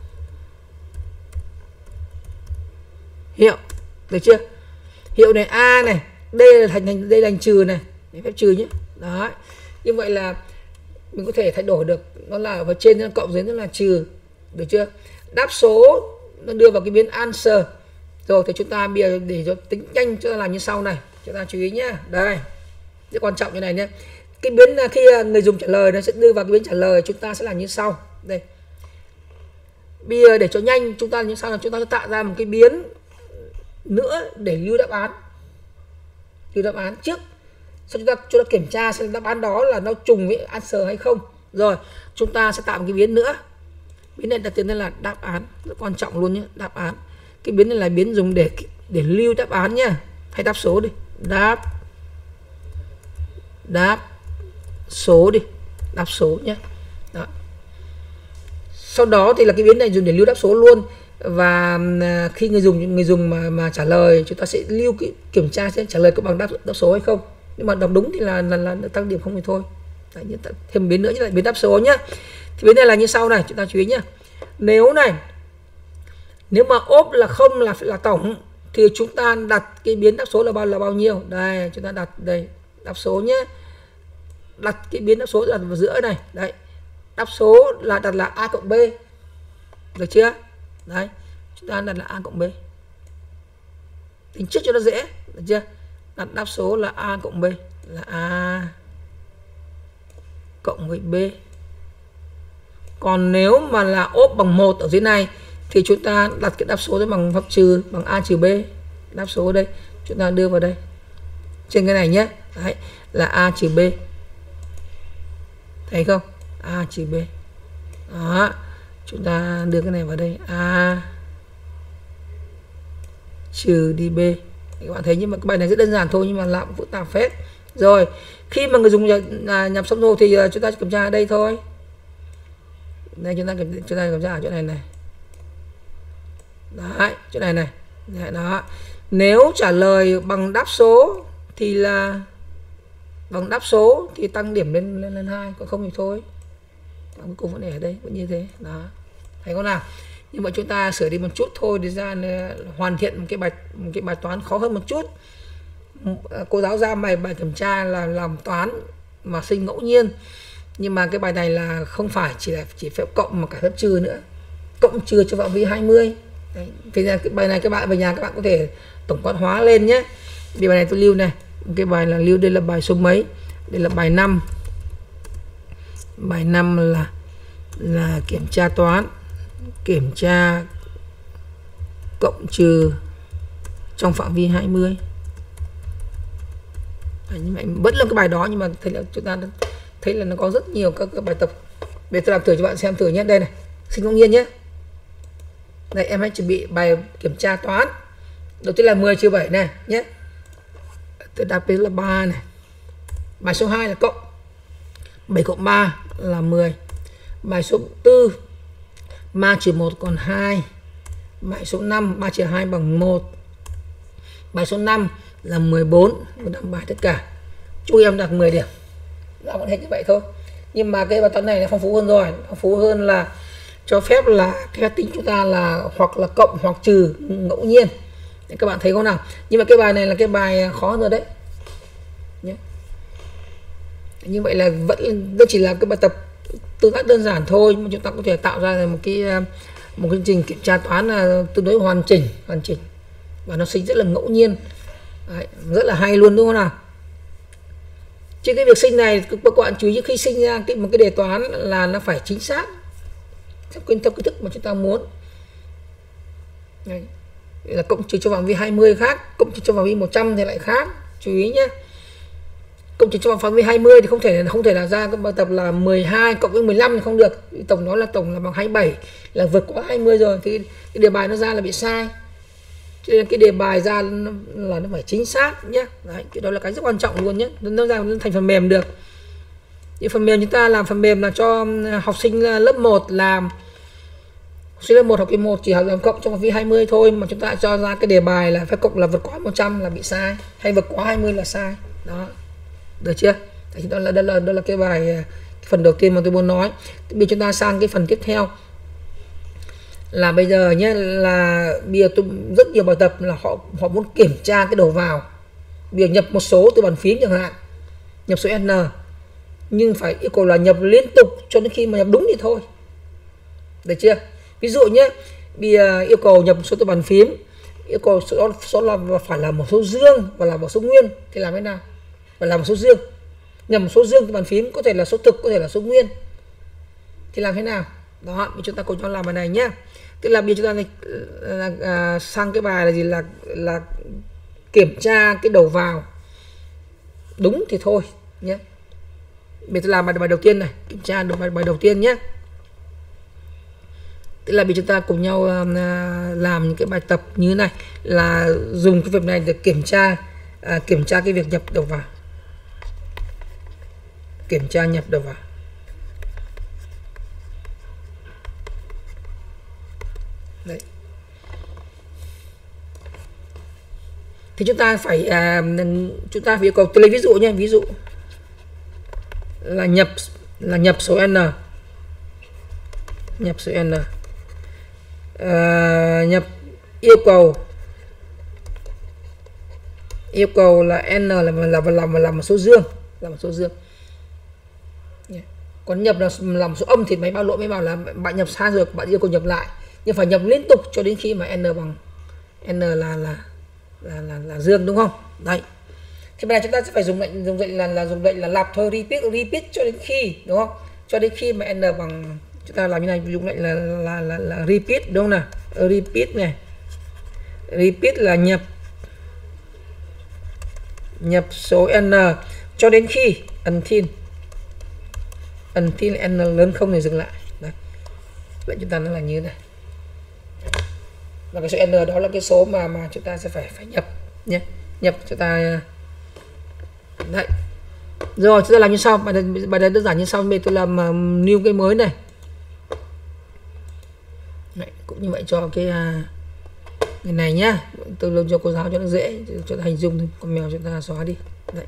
Hiệu, được chưa? Hiệu này A này, đây là thành trừ này, phép trừ nhé. Đó. Như vậy là mình có thể thay đổi được, nó là ở trên nó cộng dưới nó là trừ, được chưa? Đáp số nó đưa vào cái biến answer. Rồi thì chúng ta bây giờ để cho tính nhanh chúng ta làm như sau này. Chúng ta chú ý nhá. Đây. Rất quan trọng như này nhé. Cái biến khi người dùng trả lời nó sẽ đưa vào cái biến trả lời, chúng ta sẽ làm như sau. Đây. Bây giờ để cho nhanh chúng ta làm như sau là chúng ta sẽ tạo ra một cái biến nữa để lưu đáp án. Lưu đáp án trước. Sau chúng ta kiểm tra xem đáp án đó là nó trùng với answer hay không. Rồi, chúng ta sẽ tạo một cái biến nữa. Biến này đặt tên là đáp án, rất quan trọng luôn nhé, đáp án. Cái biến này là biến dùng để lưu đáp án nhá. Hay đáp số đi. Đáp số đi. Đáp số nhé. Đó. Sau đó thì là cái biến này dùng để lưu đáp số luôn. Và khi người dùng mà trả lời, chúng ta sẽ lưu cái kiểm tra xem trả lời có bằng đáp số hay không. Nếu mà đọc đúng thì là tăng điểm không thì thôi. Đấy, thêm biến nữa như là biến đáp số nhá. Thì biến này là như sau này, chúng ta chú ý nhá. Nếu mà ốp là không là tổng thì chúng ta đặt cái biến đáp số là bao nhiêu? Đây, chúng ta đặt đây đáp số nhé. Đặt cái biến đáp số đặt vào giữa này. Đấy. Đáp số là đặt là A cộng B. Được chưa? Đấy. Chúng ta đặt là A cộng B. Tính trước cho nó dễ. Được chưa? Đặt đáp số là A cộng B. Là A cộng với B. Còn nếu mà là ốp bằng 1 ở dưới này thì chúng ta đặt cái đáp số đó bằng phép trừ, bằng A trừ B. Đáp số ở đây chúng ta đưa vào đây trên cái này nhé. Đấy, là A trừ B. Thấy không? A trừ B. Đó. Chúng ta đưa cái này vào đây. A trừ đi B. Các bạn thấy, nhưng mà cái bài này rất đơn giản thôi nhưng mà làm phức tạp phết. Rồi, khi mà người dùng nhập xong rồi thì chúng ta kiểm tra ở đây thôi. Đây, chúng ta kiểm tra ở chỗ này này. Đấy, chỗ này này. Đó. Nếu trả lời bằng đáp số thì là bằng đáp số thì tăng điểm lên 2, còn không thì thôi. Cuối cùng vẫn để ở đây vẫn như thế. Đó. Thấy không nào? Nhưng mà chúng ta sửa đi một chút thôi để ra hoàn thiện một cái bài toán khó hơn một chút. Cô giáo ra bài kiểm tra là làm toán mà sinh ngẫu nhiên. Nhưng mà cái bài này là không phải chỉ phép cộng mà cả phép trừ nữa. Cộng trừ cho phạm vi 20. Đấy. Thì ra cái bài này các bạn về nhà các bạn có thể tổng quát hóa lên nhé. Vì bài này tôi lưu này. Cái bài là lưu, đây là bài số mấy? Đây là bài 5. Bài 5 là kiểm tra toán. Kiểm tra cộng trừ trong phạm vi 20. Nhưng mà vẫn là cái bài đó, nhưng mà chúng ta thấy là nó có rất nhiều các bài tập. Để tôi làm thử cho bạn xem thử nhé. Đây này, sinh ngẫu nhiên nhé. Đây, em hãy chuẩn bị bài kiểm tra toán. Đầu tiên là 10 trừ 7 này nhé. Tôi đáp là 3 này. Bài số 2 là cộng. 7 cộng 3 là 10. Bài số 4 3 trừ 1 còn 2. Bài số 5 3 trừ 2 bằng 1. Bài số 5 là 14. Mình làm bài tất cả. Chú em đặt 10 điểm. Nó vẫn hết như vậy thôi. Nhưng mà cái bài toán này nó phong phú hơn rồi. Phong phú hơn là cho phép là cái phép tính chúng ta là hoặc là cộng hoặc trừ ngẫu nhiên. Để các bạn thấy không nào? Nhưng mà cái bài này là cái bài khó hơn rồi đấy. Nhé. Như vậy là vẫn chỉ là cái bài tập tương tác đơn giản thôi, nhưng mà chúng ta có thể tạo ra một cái chương trình kiểm tra toán là tương đối hoàn chỉnh và nó sinh rất là ngẫu nhiên. Đấy, rất là hay luôn đúng không nào? Trên cái việc sinh này các bạn chú ý khi sinh ra một cái đề toán là nó phải chính xác theo kiến thức mà chúng ta muốn. Đây là cộng trừ cho phạm vi 20 khác, cộng trừ cho phạm vi 100 thì lại khác. Chú ý nhé. công trình trong phạm vi 20 thì không thể là ra cái bài tập là 12 cộng với 15 thì không được. Tổng nó là tổng là bằng 27, là vượt quá 20 rồi thì cái đề bài nó ra là bị sai. Cho nên cái đề bài ra nó phải chính xác nhé. Đấy, cái đó là cái rất quan trọng luôn nhé. Nó ra nó thành phần mềm được. Thì phần mềm chúng ta làm phần mềm là cho học sinh lớp 1 làm. Học sinh lớp 1 học kỳ 1 chỉ học làm cộng trong phạm vi 20 thôi, mà chúng ta cho ra cái đề bài là phải cộng là vượt quá 100 là bị sai, hay vượt quá 20 là sai. Đó. Được chưa? Đấy, đó là cái bài cái phần đầu tiên mà tôi muốn nói. Bây giờ chúng ta sang cái phần tiếp theo. Là bây giờ nhé, là bây giờ tôi rất nhiều bài tập là họ muốn kiểm tra cái đầu vào. Bây giờ nhập một số từ bàn phím chẳng hạn, nhập số n, nhưng phải yêu cầu là nhập liên tục cho đến khi mà nhập đúng thì thôi. Được chưa? Ví dụ nhé, bây giờ yêu cầu nhập số từ bàn phím, yêu cầu số là phải là một số dương và là một số nguyên thì làm thế nào? Phải là một số dương. Nhập một số dương từ bàn phím, có thể là số thực, có thể là số nguyên, thì làm thế nào? Đó, chúng ta cùng nhau làm bài này nhé. Tức là bây giờ chúng ta sang cái bài là gì, là kiểm tra cái đầu vào đúng thì thôi nhé. Bây giờ tôi làm bài đầu tiên này, kiểm tra được bài đầu tiên nhé. Tức là bây giờ chúng ta cùng nhau làm những cái bài tập như thế này, là dùng cái việc này để kiểm tra cái việc nhập đầu vào, kiểm tra nhập đầu vào. Đấy. Thì chúng ta phải yêu cầu, tôi lấy ví dụ nhé, ví dụ là nhập số n, nhập số n, nhập yêu cầu là n là một số dương, còn nhập là một số âm thì máy báo lỗi, máy bảo là bạn nhập sai rồi, bạn yêu cầu nhập lại, nhưng phải nhập liên tục cho đến khi mà n bằng n là dương, đúng không? Đấy. Thì bây giờ chúng ta sẽ phải dùng lệnh là lặp thôi, repeat cho đến khi, đúng không? Cho đến khi mà n bằng, chúng ta làm như này, dùng lệnh là repeat, đúng không nào? Repeat này, repeat là nhập số n cho đến khi until n lớn không thì dừng lại. Đấy. Vậy chúng ta nó là như thế này. Và cái số n đó là cái số mà chúng ta sẽ phải nhập nhé, nhập chúng ta. Đấy. Rồi chúng ta làm như sau, bài này đơn giản như sau. Bây giờ tôi làm new cái mới này. Đấy, cũng như vậy cho cái này nhá. Tôi luôn cho cô giáo cho nó dễ, cho nó hình dung thôi. Con mèo chúng ta xóa đi. Đấy.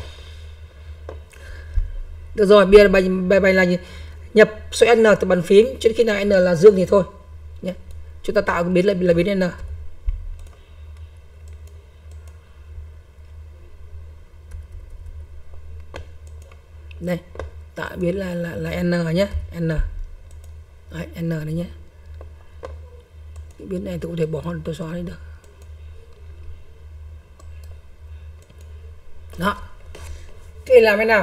Được rồi, bây giờ bài là gì? Nhập số n từ bàn phím cho đến khi nào n là dương thì thôi nhé. Chúng ta tạo biến là biến n. Đây, tạo biến là n nhé, n. Đấy, n này nhé. Cái biến này tôi có thể bỏ, tôi xóa đi được. Đó. Thế làm thế nào?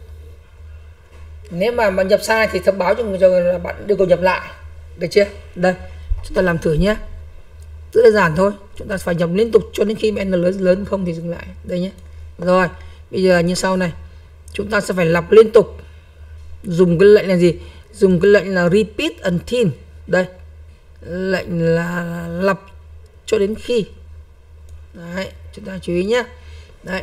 Nếu mà nhập sai thì thông báo cho là bạn yêu cầu nhập lại. Được chưa? Đây, chúng ta làm thử nhé. Rất đơn giản thôi. Chúng ta phải nhập liên tục cho đến khi n lớn không thì dừng lại. Đây nhé. Rồi, bây giờ như sau này. Chúng ta sẽ phải lặp liên tục. Dùng cái lệnh là gì? Dùng cái lệnh là repeat until. Đây. Lệnh là lặp cho đến khi. Đấy, chúng ta chú ý nhé. Đấy.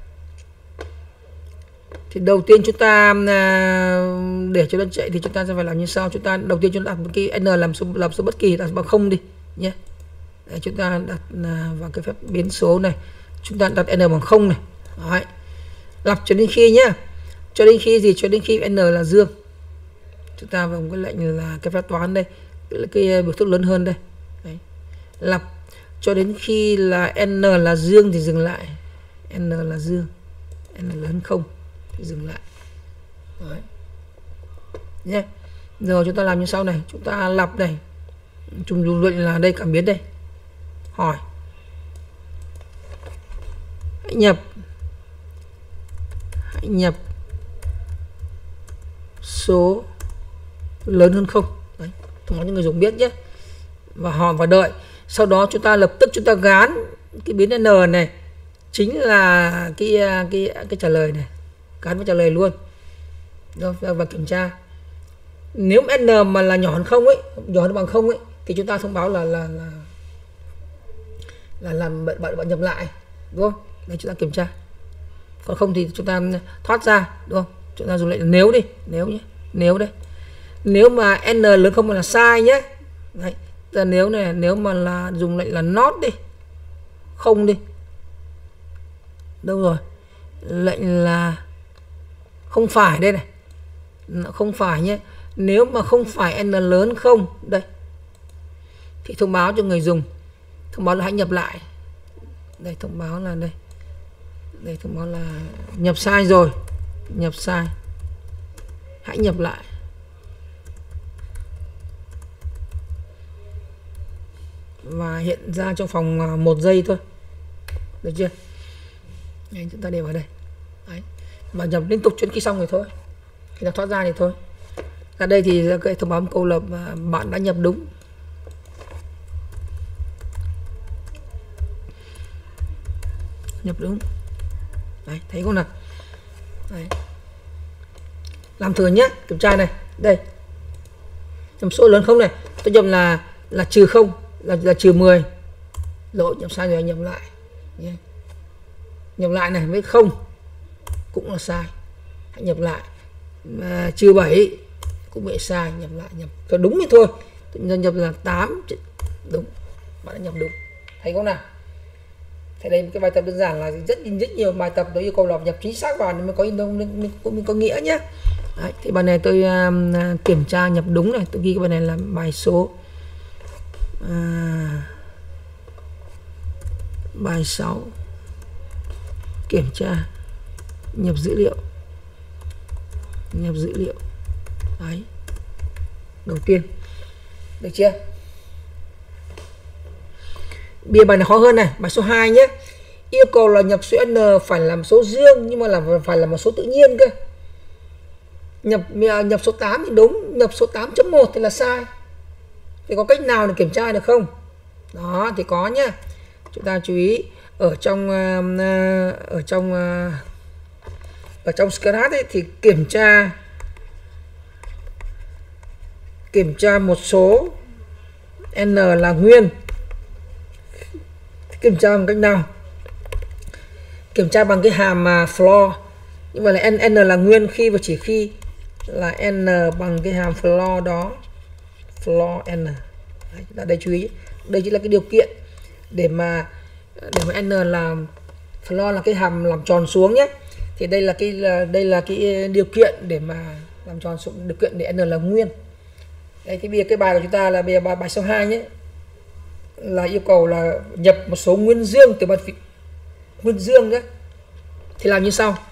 Thì đầu tiên chúng ta để cho nó chạy thì chúng ta sẽ phải làm như sau. Chúng ta đầu tiên chúng ta đặt một cái n làm số bất kỳ, đặt bằng 0 đi nhé. Đấy, chúng ta đặt vào cái phép biến số này, chúng ta đặt n bằng 0 này. Đấy. Lặp cho đến khi nhá. Cho đến khi gì? Cho đến khi n là dương. Chúng ta vào cái lệnh là cái phép toán đây, cái biểu thức lớn hơn đây. Đấy. Lặp cho đến khi là n là dương thì dừng lại. N là dương, n lớn 0 thì dừng lại. Đấy. Nhé. Rồi chúng ta làm như sau này, chúng ta lặp này. Chúng dùng lệnh là đây, cảm biến đây. Hỏi. Hãy nhập số lớn hơn 0. Đấy, thông báo cho người dùng biết nhé. Và hỏi và đợi. Sau đó chúng ta lập tức chúng ta gán cái biến n này chính là cái trả lời này. Cán phải trả lời luôn. Rồi và kiểm tra. Nếu n mà là nhỏ hơn không ấy, nhỏ hơn bằng không ấy, thì chúng ta thông báo là bạn nhập lại, đúng không? Đấy, chúng ta kiểm tra. Còn không thì chúng ta thoát ra, đúng không? Chúng ta dùng lệnh là nếu đi, nếu nhé, nếu đây. Nếu mà n lớn không là sai nhé. Đấy, là nếu này, nếu mà là dùng lệnh là not đi, không đi. Đâu rồi? Lệnh là không phải đây này, không phải nhé. Nếu mà không phải n lớn không đây, thì thông báo cho người dùng, thông báo là hãy nhập lại. Đây, thông báo là đây, đây thông báo là nhập sai rồi, nhập sai, hãy nhập lại. Và hiện ra trong vòng 1 giây thôi, được chưa? Đấy, chúng ta để vào đây. Đấy. Và nhập liên tục cho đến khi xong rồi thôi. Khi nào thoát ra thì thôi. Ở đây thì cái thông báo một câu là bạn đã nhập đúng. Nhập đúng. Đấy, thấy không nào? Đấy. Làm thử nhé, kiểm tra này. Đây. Nhập số lớn không này. Tôi nhập là trừ 0, là trừ 10. Lỗi, nhập sai rồi, nhập lại. Yeah. Nhập lại này với 0 cũng là sai. Hãy nhập lại. Trừ 7 cũng bị sai, nhập lại, nhập cho đúng thì thôi. Tôi nhập là 8, đúng. Bạn đã nhập đúng. Thấy không nào? Thế đây cái bài tập đơn giản là rất nhiều bài tập đối yêu cầu là nhập chính xác vào mới có nghĩa nhé. Đấy, thì bài này tôi kiểm tra nhập đúng này, tôi ghi cái bài này là bài số bài 6, kiểm tra nhập dữ liệu, nhập dữ liệu. Đấy, đầu tiên, được chưa? Bây bài này khó hơn này, bài số 2 nhé. Yêu cầu là nhập số n phải là một số dương, nhưng mà phải là một số tự nhiên cơ. Nhập số 8 thì đúng, nhập số 8.1 thì là sai. Thì có cách nào để kiểm tra được không? Đó thì có nhá. Chúng ta chú ý ở trong Scratch ấy, thì kiểm tra một số n là nguyên. Kiểm tra bằng cách nào? Kiểm tra bằng cái hàm floor. Như vậy là n là nguyên khi và chỉ khi là n bằng cái hàm floor đó, floor n. Đấy, chúng ta đây chú ý, đây chính là cái điều kiện để mà n là floor là cái hàm làm tròn xuống nhé. Thì đây là cái điều kiện để mà làm tròn xuống, điều kiện để n là nguyên. Đây thì bây giờ cái bài của chúng ta là bây giờ bài số 2 nhé, là yêu cầu là nhập một số nguyên dương từ bàn phím nguyên dương đấy. Thì làm như sau.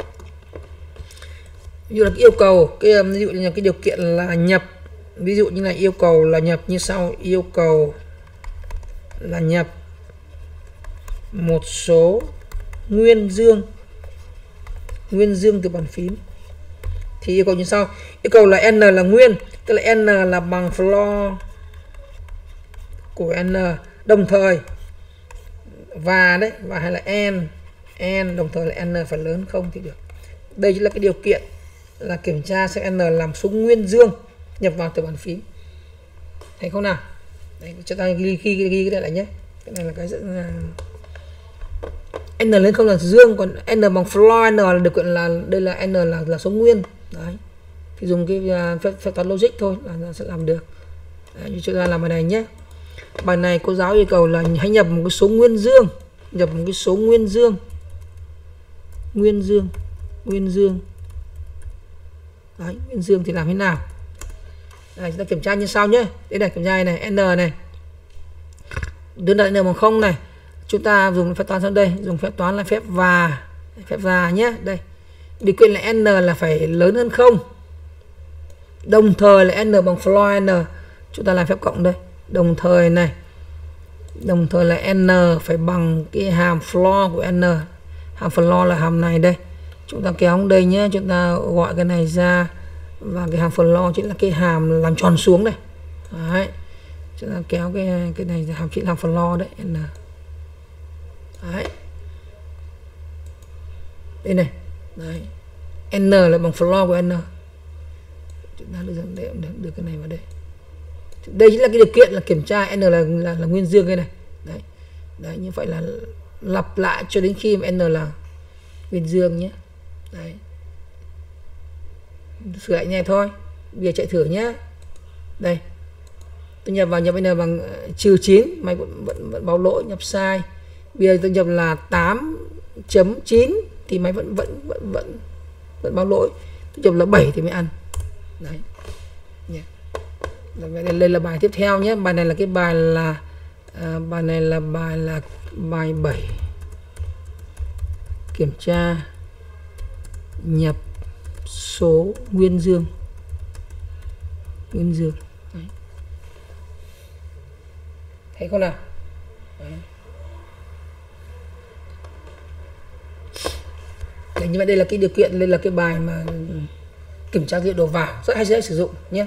Ví dụ là cái yêu cầu ví dụ như là cái điều kiện là nhập, ví dụ như là yêu cầu là nhập như sau, yêu cầu là nhập một số nguyên dương từ bàn phím. Thì yêu cầu như sau, yêu cầu là n là nguyên, tức là n là bằng floor của n, đồng thời và đấy, và hay là n đồng thời là n phải lớn không thì được. Đây chính là cái điều kiện là kiểm tra xem n làm số nguyên dương nhập vào từ bàn phím. Thấy không nào? Đấy, chúng ta ghi cái này lại nhé. Cái này là cái rất là n lớn không là dương, còn n bằng floor n là điều kiện là đây là n là số nguyên. Đấy, thì dùng cái phép toán logic thôi là sẽ làm được. Đấy, như chúng ta làm bài này nhé. Bài này cô giáo yêu cầu là hãy nhập một cái số nguyên dương, nhập một cái số nguyên dương. Đấy, nguyên dương thì làm thế nào? Đây, chúng ta kiểm tra như sau nhé. Đây này, kiểm tra này, n này, đơn đặt n bằng 0 này, chúng ta dùng phép toán sang đây, dùng phép toán là phép và nhé. Đây, điều kiện là n là phải lớn hơn 0, đồng thời là n bằng floor n, chúng ta làm phép cộng đây, đồng thời này, đồng thời là n phải bằng cái hàm floor của n. Hàm floor là hàm này đây, chúng ta kéo đây nhé, chúng ta gọi cái này ra, và cái hàm floor chính là cái hàm làm tròn xuống đây. Đấy, chúng ta kéo cái này ra, hàm chính là hàm floor đấy, n. Đấy, đây này, đấy, n là bằng floor của n. Chúng ta đưa cái này vào đây. Đây chính là cái điều kiện là kiểm tra n là nguyên dương cái này. Đấy. Đấy, như vậy là lặp lại cho đến khi mà n là nguyên dương nhé. Đấy. Sửa lại nhẹ thôi. Bây giờ chạy thử nhé. Đây. Tôi nhập vào, nhập n bằng -9, máy vẫn báo lỗi nhập sai. Bây giờ tôi nhập là 8.9 thì máy vẫn báo lỗi. Tôi nhập là 7 thì mới ăn. Đấy. Yeah. Đây là bài tiếp theo nhé. Bài này là cái bài là bài 7. Kiểm tra nhập số nguyên dương. Nguyên dương. Đấy. Thấy không nào? Đấy. Đấy, như vậy đây là cái điều kiện, đây là cái bài mà kiểm tra dữ liệu đầu vào, rất hay dễ sử dụng nhé.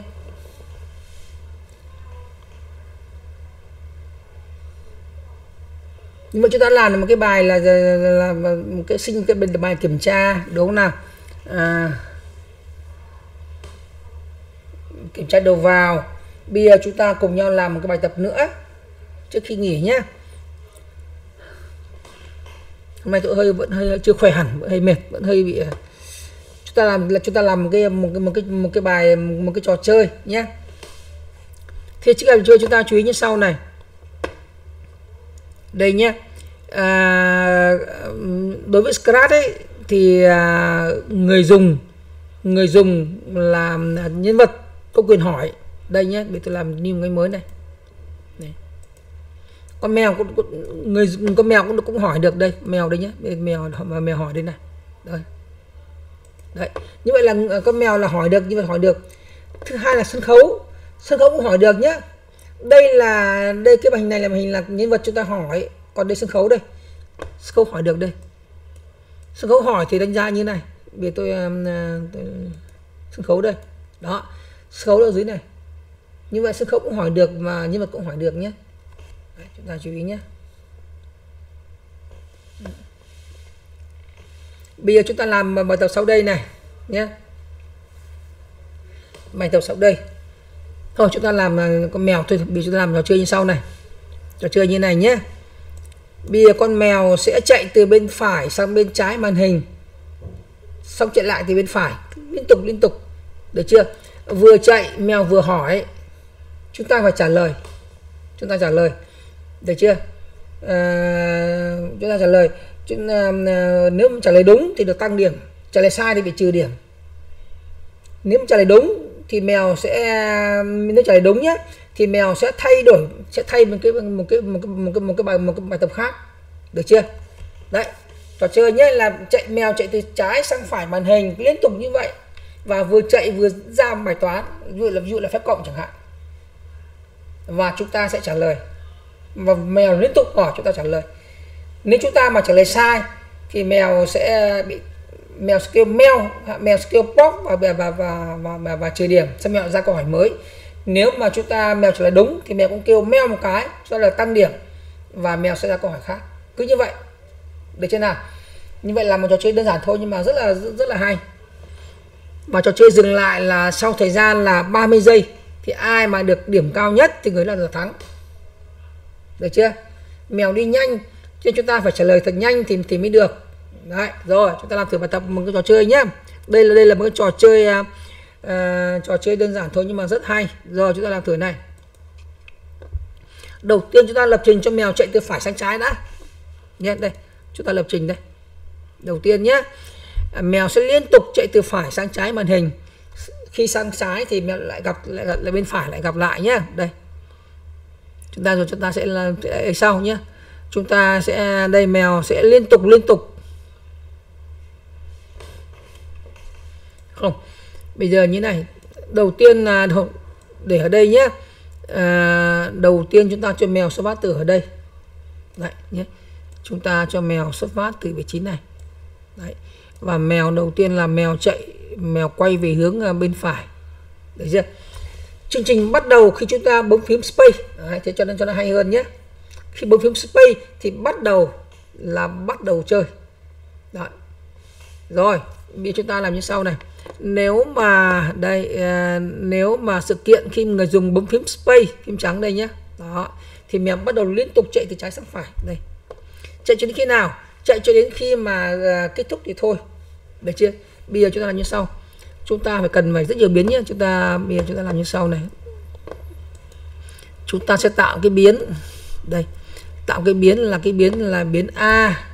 Nhưng mà chúng ta làm một cái bài là một cái bài kiểm tra, đúng không nào? Kiểm tra đầu vào. Bây giờ chúng ta cùng nhau làm một cái bài tập nữa trước khi nghỉ nhé. Hôm nay tôi vẫn hơi chưa khỏe hẳn, vẫn hơi mệt, vẫn hơi bị. Chúng ta làm một cái bài, một cái trò chơi nhé. Thì trước khi chơi chúng ta chú ý như sau này. Đây nhé. Đối với Scratch ấy thì người dùng làm nhân vật có quyền hỏi. Đây nhé, để tôi làm new cái mới này. Này. Con mèo cũng hỏi được đây, mèo đây nhé, mèo hỏi đây này. Đây. Đấy. Như vậy là con mèo là hỏi được, như vậy hỏi được. Thứ hai là sân khấu cũng hỏi được nhé. Đây cái hình này là hình là nhân vật chúng ta hỏi, còn đây sân khấu đây. Sân khấu hỏi được đây. Sân khấu hỏi thì đánh giá như này. Bây giờ tôi sân khấu đây. Đó. Sân khấu ở dưới này. Như vậy sân khấu cũng hỏi được mà nhân vật cũng hỏi được nhé. Đấy, chúng ta chú ý nhé. Bây giờ chúng ta làm bài tập sau đây này nhé. Bài tập sau đây. Thôi chúng ta làm con mèo thôi. Bây giờ chúng ta làm trò chơi như sau này. Trò chơi như này nhé. Bây giờ con mèo sẽ chạy từ bên phải sang bên trái màn hình, xong chạy lại từ bên phải liên tục, được chưa? Vừa chạy mèo vừa hỏi, chúng ta phải trả lời. Được chưa? Chúng ta trả lời. Nếu trả lời đúng thì được tăng điểm, trả lời sai thì bị trừ điểm. Nếu trả lời đúng thì mèo sẽ, nếu trả lời đúng nhé, thì mèo sẽ thay một cái bài tập khác, được chưa? Đấy, trò chơi nhé là mèo chạy từ trái sang phải màn hình liên tục như vậy, và vừa chạy vừa ra bài toán, ví dụ là phép cộng chẳng hạn, và chúng ta sẽ trả lời, và mèo liên tục hỏi chúng ta trả lời. Nếu chúng ta mà trả lời sai thì mèo sẽ kêu mèo kêu pop và trừ điểm, xong mèo ra câu hỏi mới. Nếu mà mèo trả lời đúng thì mèo cũng kêu meo một cái cho là tăng điểm, và mèo sẽ ra câu hỏi khác. Cứ như vậy, được chưa nào? Như vậy là một trò chơi đơn giản thôi nhưng mà rất là hay. Và trò chơi dừng lại là sau thời gian là 30 giây thì ai mà được điểm cao nhất thì người là thắng. Được chưa? Mèo đi nhanh cho chúng ta phải trả lời thật nhanh thì mới được. Đấy, rồi chúng ta làm thử bài tập một cái trò chơi nhé. Đây là một cái trò chơi đơn giản thôi nhưng mà rất hay. Rồi chúng ta làm thử này. Đầu tiên chúng ta lập trình cho mèo chạy từ phải sang trái đã nhé. Đây chúng ta lập trình đây. Đầu tiên nhé, mèo sẽ liên tục chạy từ phải sang trái màn hình. Khi sang trái thì mèo lại bên phải lại gặp lại nhé. Đây chúng ta sẽ làm sau nhé. Chúng ta sẽ, đây mèo sẽ liên tục. Không, bây giờ như này, đầu tiên là để ở đây nhé. Đầu tiên chúng ta cho mèo xuất phát từ ở đây. Đấy nhé. Chúng ta cho mèo xuất phát từ vị trí này. Đấy. Và mèo đầu tiên là mèo quay về hướng bên phải. Được chưa? Chương trình bắt đầu khi chúng ta bấm phím space. Đấy, thế cho nó hay hơn nhé. Khi bấm phím space thì bắt đầu chơi. Đấy. Rồi, Bây giờ chúng ta làm như sau này. Nếu mà đây nếu mà sự kiện khi người dùng bấm phím space, phím trắng đây nhé, đó, thì mèo bắt đầu liên tục chạy từ trái sang phải đây. Chạy cho đến khi nào? Chạy cho đến khi mà kết thúc thì thôi, được chưa? Bây giờ chúng ta làm như sau. Chúng ta phải cần rất nhiều biến nhé. Bây giờ chúng ta làm như sau này. Chúng ta sẽ tạo cái biến đây, tạo cái biến là biến A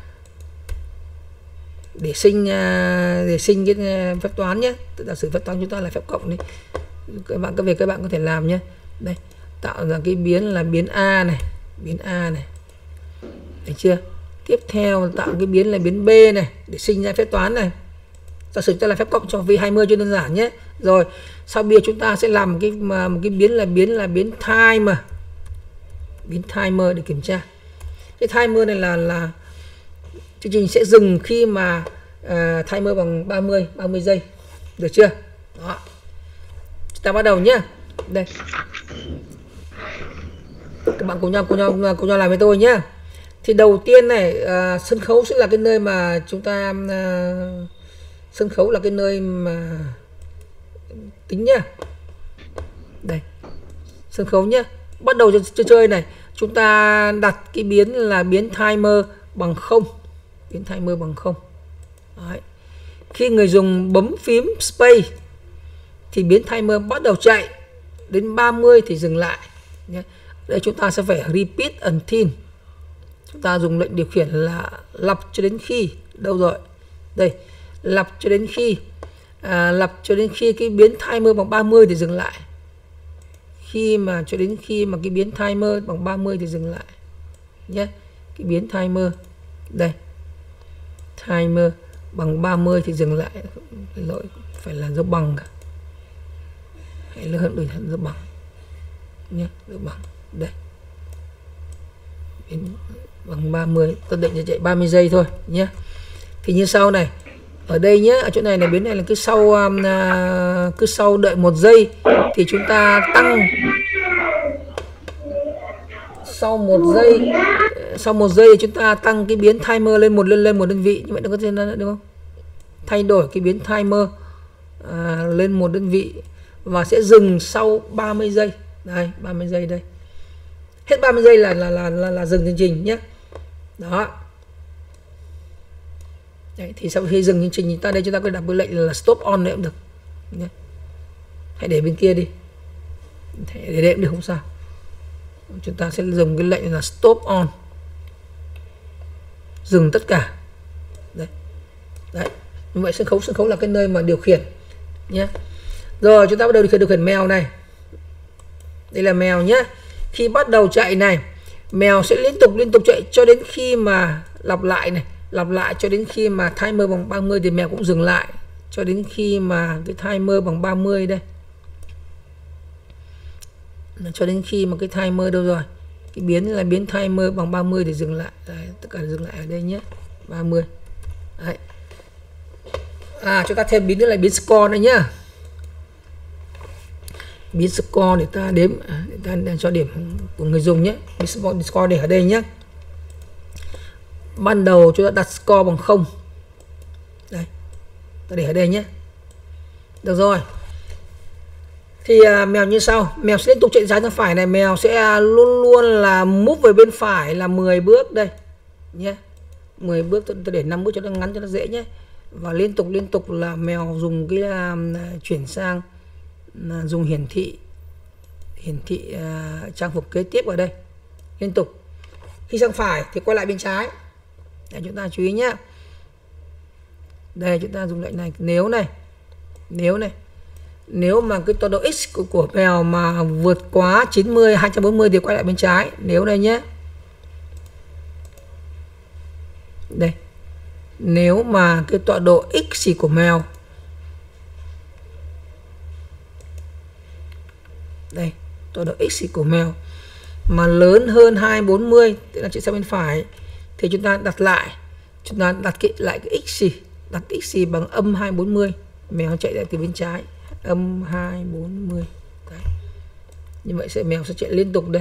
để sinh cái phép toán nhé. Tức là sử phép toán chúng ta là phép cộng đi. Các bạn có thể làm nhé. Đây, tạo ra cái biến là biến A này, được chưa? Tiếp theo tạo cái biến là biến B này để sinh ra phép toán này. Giả sử chúng ta là phép cộng cho V20 cho đơn giản nhé. Rồi, sau bây giờ chúng ta sẽ làm một cái biến là biến timer. Biến timer để kiểm tra. Cái timer này là chương trình sẽ dừng khi mà timer bằng 30 giây. Được chưa? Đó. Chúng ta bắt đầu nhé. Đây. Các bạn cùng nhau làm với tôi nhé. Thì đầu tiên này, sân khấu sẽ là cái nơi mà chúng ta sân khấu là cái nơi mà tính nhá. Đây. Sân khấu nhé. Bắt đầu chơi này, chúng ta đặt cái biến là biến timer bằng 0. Biến timer bằng 0. Đấy. Khi người dùng bấm phím space thì biến timer bắt đầu chạy, đến 30 thì dừng lại nhé. Đây chúng ta sẽ phải repeat until. Chúng ta dùng lệnh điều khiển là lặp cho đến khi, đâu rồi? Đây, lặp cho đến khi cái biến timer bằng 30 thì dừng lại. Cho đến khi mà cái biến timer bằng 30 thì dừng lại nhé. Cái biến timer đây, timer bằng 30 thì dừng lại. Lỗi phải là dấu bằng cả. Hãy lớn hơn đổi thành dấu bằng nhé, dấu bằng đây. Biến bằng 30, tôi định là chạy 30 giây thôi nhé. Thì như sau này, ở đây nhé, ở chỗ này là biến này là cứ sau đợi 1 giây thì chúng ta tăng, sau 1 giây chúng ta tăng cái biến timer lên một đơn vị. Như vậy nó có thể được không? Thay đổi cái biến timer lên 1 đơn vị và sẽ dừng sau 30 giây. Đây, 30 giây đây. Hết 30 giây là dừng chương trình nhé. Đó. Đấy, thì sau khi dừng chương trình chúng ta có đặt cái lệnh là stop on nữa cũng được nhé. Hãy để bên kia đi, để cũng được, không sao. Chúng ta sẽ dùng cái lệnh là stop on, dừng tất cả. Đấy. Như vậy sân khấu là cái nơi mà điều khiển nhé. Rồi chúng ta bắt đầu điều khiển mèo này. Đây là mèo nhé. Khi bắt đầu chạy này, mèo sẽ liên tục chạy cho đến khi mà lặp lại cho đến khi mà timer bằng 30 thì mèo cũng dừng lại, cho đến khi mà cái timer bằng 30 đây. Cho đến khi mà cái timer đâu rồi? Cái biến là biến timer bằng 30 thì dừng lại. Đấy, tất cả dừng lại ở đây nhé. 30. Đấy. Chúng ta thêm biến nữa là biến score này nhá. Biến score để ta đếm, để ta cho điểm của người dùng nhé. Biến score để ở đây nhé. Ban đầu chúng ta đặt score bằng 0. Đây. Ta để ở đây nhé. Được rồi. Thì mèo như sau, mèo sẽ liên tục chạy trái sang phải này, mèo sẽ luôn là move về bên phải là 10 bước đây nhé. 10 bước, tôi để 5 bước cho nó ngắn cho nó dễ nhé. Và liên tục là mèo dùng cái chuyển sang dùng hiển thị trang phục kế tiếp ở đây liên tục. Khi sang phải thì quay lại bên trái. Để chúng ta chú ý nhé. Đây chúng ta dùng lệnh này, nếu mà cái tọa độ x của mèo mà vượt quá 90 240 thì quay lại bên trái. Nếu đây nhé. Đây. Nếu mà cái tọa độ x của mèo đây, tọa độ x của mèo mà lớn hơn 240 tức là chạy sang bên phải thì chúng ta đặt lại, lại cái x bằng âm 240, mèo chạy lại từ bên trái âm 240. Đấy. Như vậy mèo sẽ chạy liên tục đây.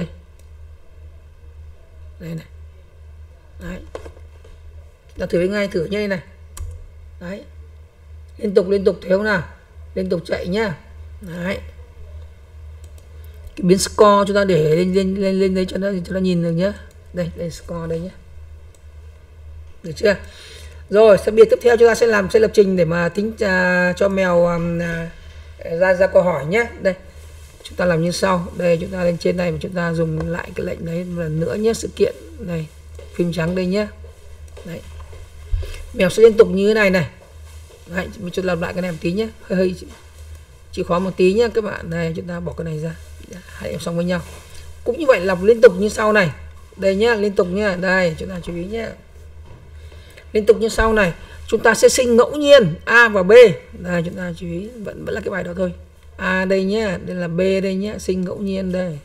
Đây này. Đấy. Ta thử ngay, thử như này. Đấy. liên tục thấy không nào, liên tục chạy nhá. Đấy, cái biến score chúng ta để lên đấy cho nó nhìn được nhá. Đây score đây nhé, được chưa? Rồi sẽ tiếp theo chúng ta sẽ lập trình để mà tính cho mèo ra câu hỏi nhé. Đây chúng ta làm như sau. Đây chúng ta lên trên này mà chúng ta dùng lại cái lệnh đấy một lần nữa nhé. Sự kiện này, phím trắng đây nhé. Đấy, mèo sẽ liên tục như thế này này. Đấy, mình chúng làm lại cái này một tí nhé, hơi chịu khó một tí nhé các bạn. Đây chúng ta bỏ cái này ra, hai em xong với nhau. Cũng như vậy lặp liên tục như sau này. Đây nhá, liên tục nhá. Đây chúng ta chú ý nhé, liên tục như sau này. Chúng ta sẽ sinh ngẫu nhiên A và B. Đây chúng ta chú ý, vẫn là cái bài đó thôi. A đây nhá, đây là B đây nhá, sinh ngẫu nhiên đây,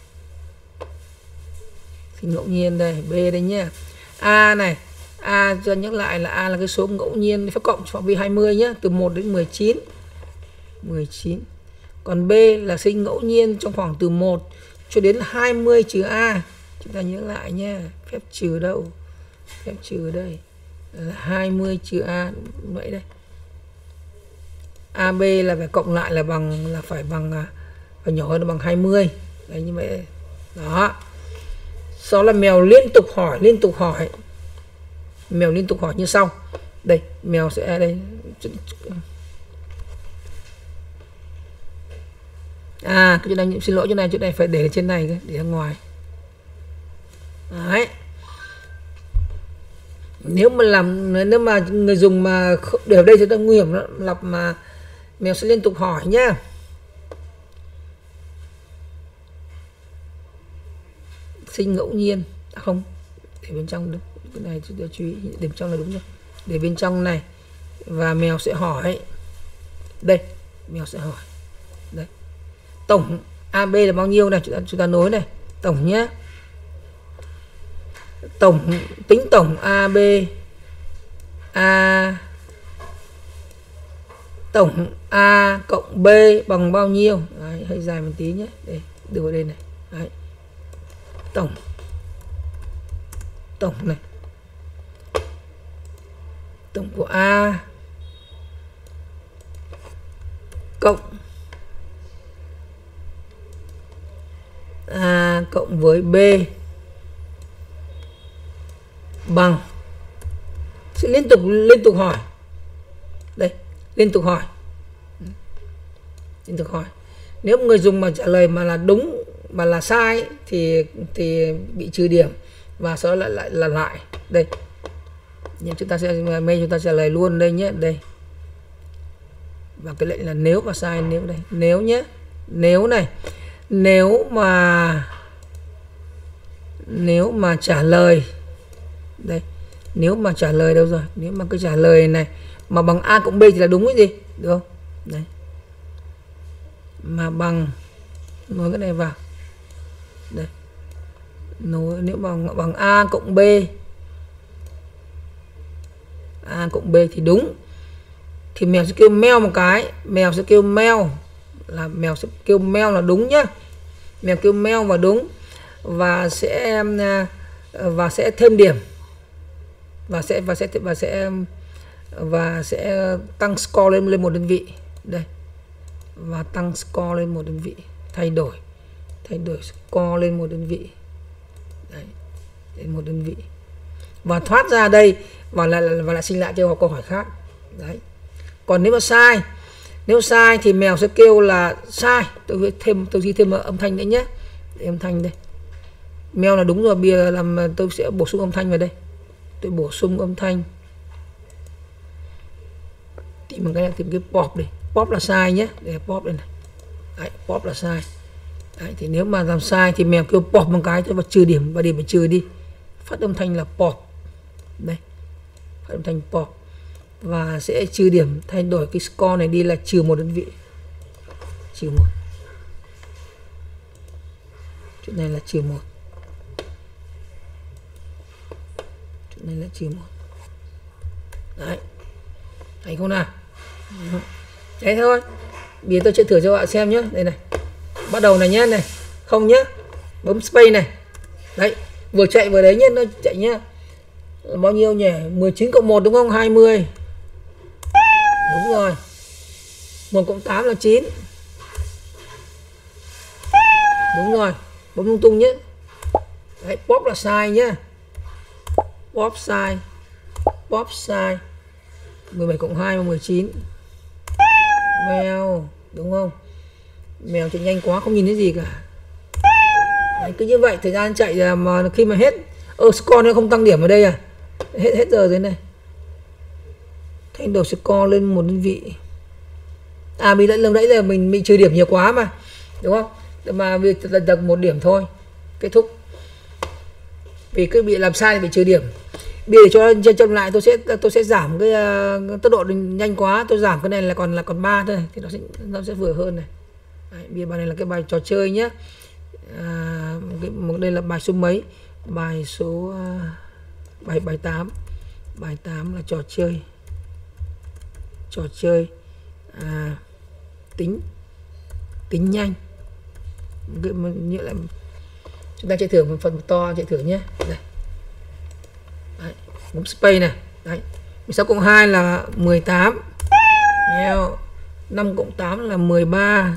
sinh ngẫu nhiên đây, B đây nhá. A này, A cho nhắc lại là A là cái số ngẫu nhiên phép cộng phạm vi 20 nhá, từ 1 đến 19. Còn B là sinh ngẫu nhiên trong khoảng từ 1 cho đến 20 trừ A. Chúng ta nhớ lại nha, phép trừ đâu? Phép trừ ở đây là 20 trừ A, vậy đây. AB là phải cộng lại là phải nhỏ hơn là bằng 20. Đấy như vậy. Đó. Sau là mèo liên tục hỏi. Mèo liên tục hỏi như sau. Đây, mèo sẽ đây. Cái chỗ này xin lỗi, chỗ này phải để trên này, để ra ngoài. Đấy. Nếu mà người dùng mà để ở đây thì nó nguy hiểm lắm, mà mèo sẽ liên tục hỏi nhá. Sinh ngẫu nhiên không, để bên trong cái này chúng ta chú ý, để bên trong là đúng rồi, để bên trong này và mèo sẽ hỏi. Đây, mèo sẽ hỏi. Đấy. Tổng AB là bao nhiêu này, chúng ta nối này, tổng nhé. Tính tổng AB tổng A cộng B bằng bao nhiêu? Đấy, hơi dài một tí nhé, để đưa vào đây này. Đấy. Tổng này, tổng của A cộng A cộng với B bằng, sẽ liên tục hỏi. Đây, liên tục hỏi. Nếu người dùng mà trả lời mà là đúng mà là sai thì bị trừ điểm và sau đó lại. Đây, nhưng chúng ta trả lời luôn đây nhé. Đây, và cái lệnh là nếu và sai. Nếu đây, nếu nhé, nếu này, nếu mà trả lời đây, nếu mà trả lời đâu rồi, nếu mà cái trả lời này mà bằng A cộng B thì là đúng cái gì, được không? Đấy, mà bằng, nối cái này vào đây, nối, nếu bằng A cộng B thì đúng, thì mèo sẽ kêu meo một cái, mèo sẽ kêu meo là đúng nhá. Mèo kêu meo và đúng, và sẽ thêm điểm, và sẽ tăng score lên một đơn vị đây, và tăng score lên một đơn vị, thay đổi score lên một đơn vị đấy, lên một đơn vị, và thoát ra đây và lại sinh lại cho câu hỏi khác đấy. Còn nếu sai thì mèo sẽ kêu là sai. Tôi ghi thêm âm thanh đấy nhé, để âm thanh đây. Mèo là đúng rồi, bây giờ làm tôi sẽ bổ sung âm thanh vào đây. Tôi bổ sung âm thanh, tìm cái pop đi. Pop là sai nhé, để pop đây này. Đấy, pop là sai. Đấy, thì nếu mà làm sai thì mèo kêu pop một cái thôi và trừ điểm, và điểm phải trừ đi. Phát âm thanh là pop. Đây, phát âm thanh pop, và sẽ trừ điểm, thay đổi cái score này đi là trừ một đơn vị, trừ 1. Chỗ này là trừ 1, chỗ này là trừ 1. Đấy, thấy không nào? Đấy thôi. Bây giờ tôi sẽ thử cho các bạn xem nhé. Đây này, bắt đầu này nhé, này, không nhé, bấm space này. Đấy, vừa chạy vừa đấy nhé, nó chạy nhé. Bao nhiêu nhỉ? 19 cộng 1 đúng không? 20. Đúng rồi. 1 cộng 8 là 9. Đúng rồi. Bấm lung tung nhé. Đấy, pop là sai nhá. Pop sai. Pop sai. 17 cộng 2 là 19. Mèo, đúng không? Mèo chạy nhanh quá không nhìn thấy gì cả. Đấy, cứ như vậy thời gian chạy là mà khi mà hết score nó không tăng điểm ở đây à? Hết giờ rồi này. Thay đổi score lên một đơn vị. À vì lần nãy là mình bị trừ điểm nhiều quá mà, đúng không? Mà việc được 1 điểm thôi. Kết thúc. Vì cứ bị làm sai thì bị trừ điểm. Bây giờ cho chậm lại tôi sẽ giảm cái tốc độ nhanh quá, tôi giảm cái này là còn 3 thôi thì nó sẽ vừa hơn này. Đấy, bây giờ bài này là cái bài trò chơi nhé. Đây là bài số mấy? Bài số bài 8. Bài 8 là trò chơi. Trò chơi tính nhanh. Như là chúng ta chạy thử một phần to, chạy thử nhé. Đây. Đấy, bấm space này. Đấy. 16 cộng 2 là 18. Mèo. 5 cộng 8 là 13.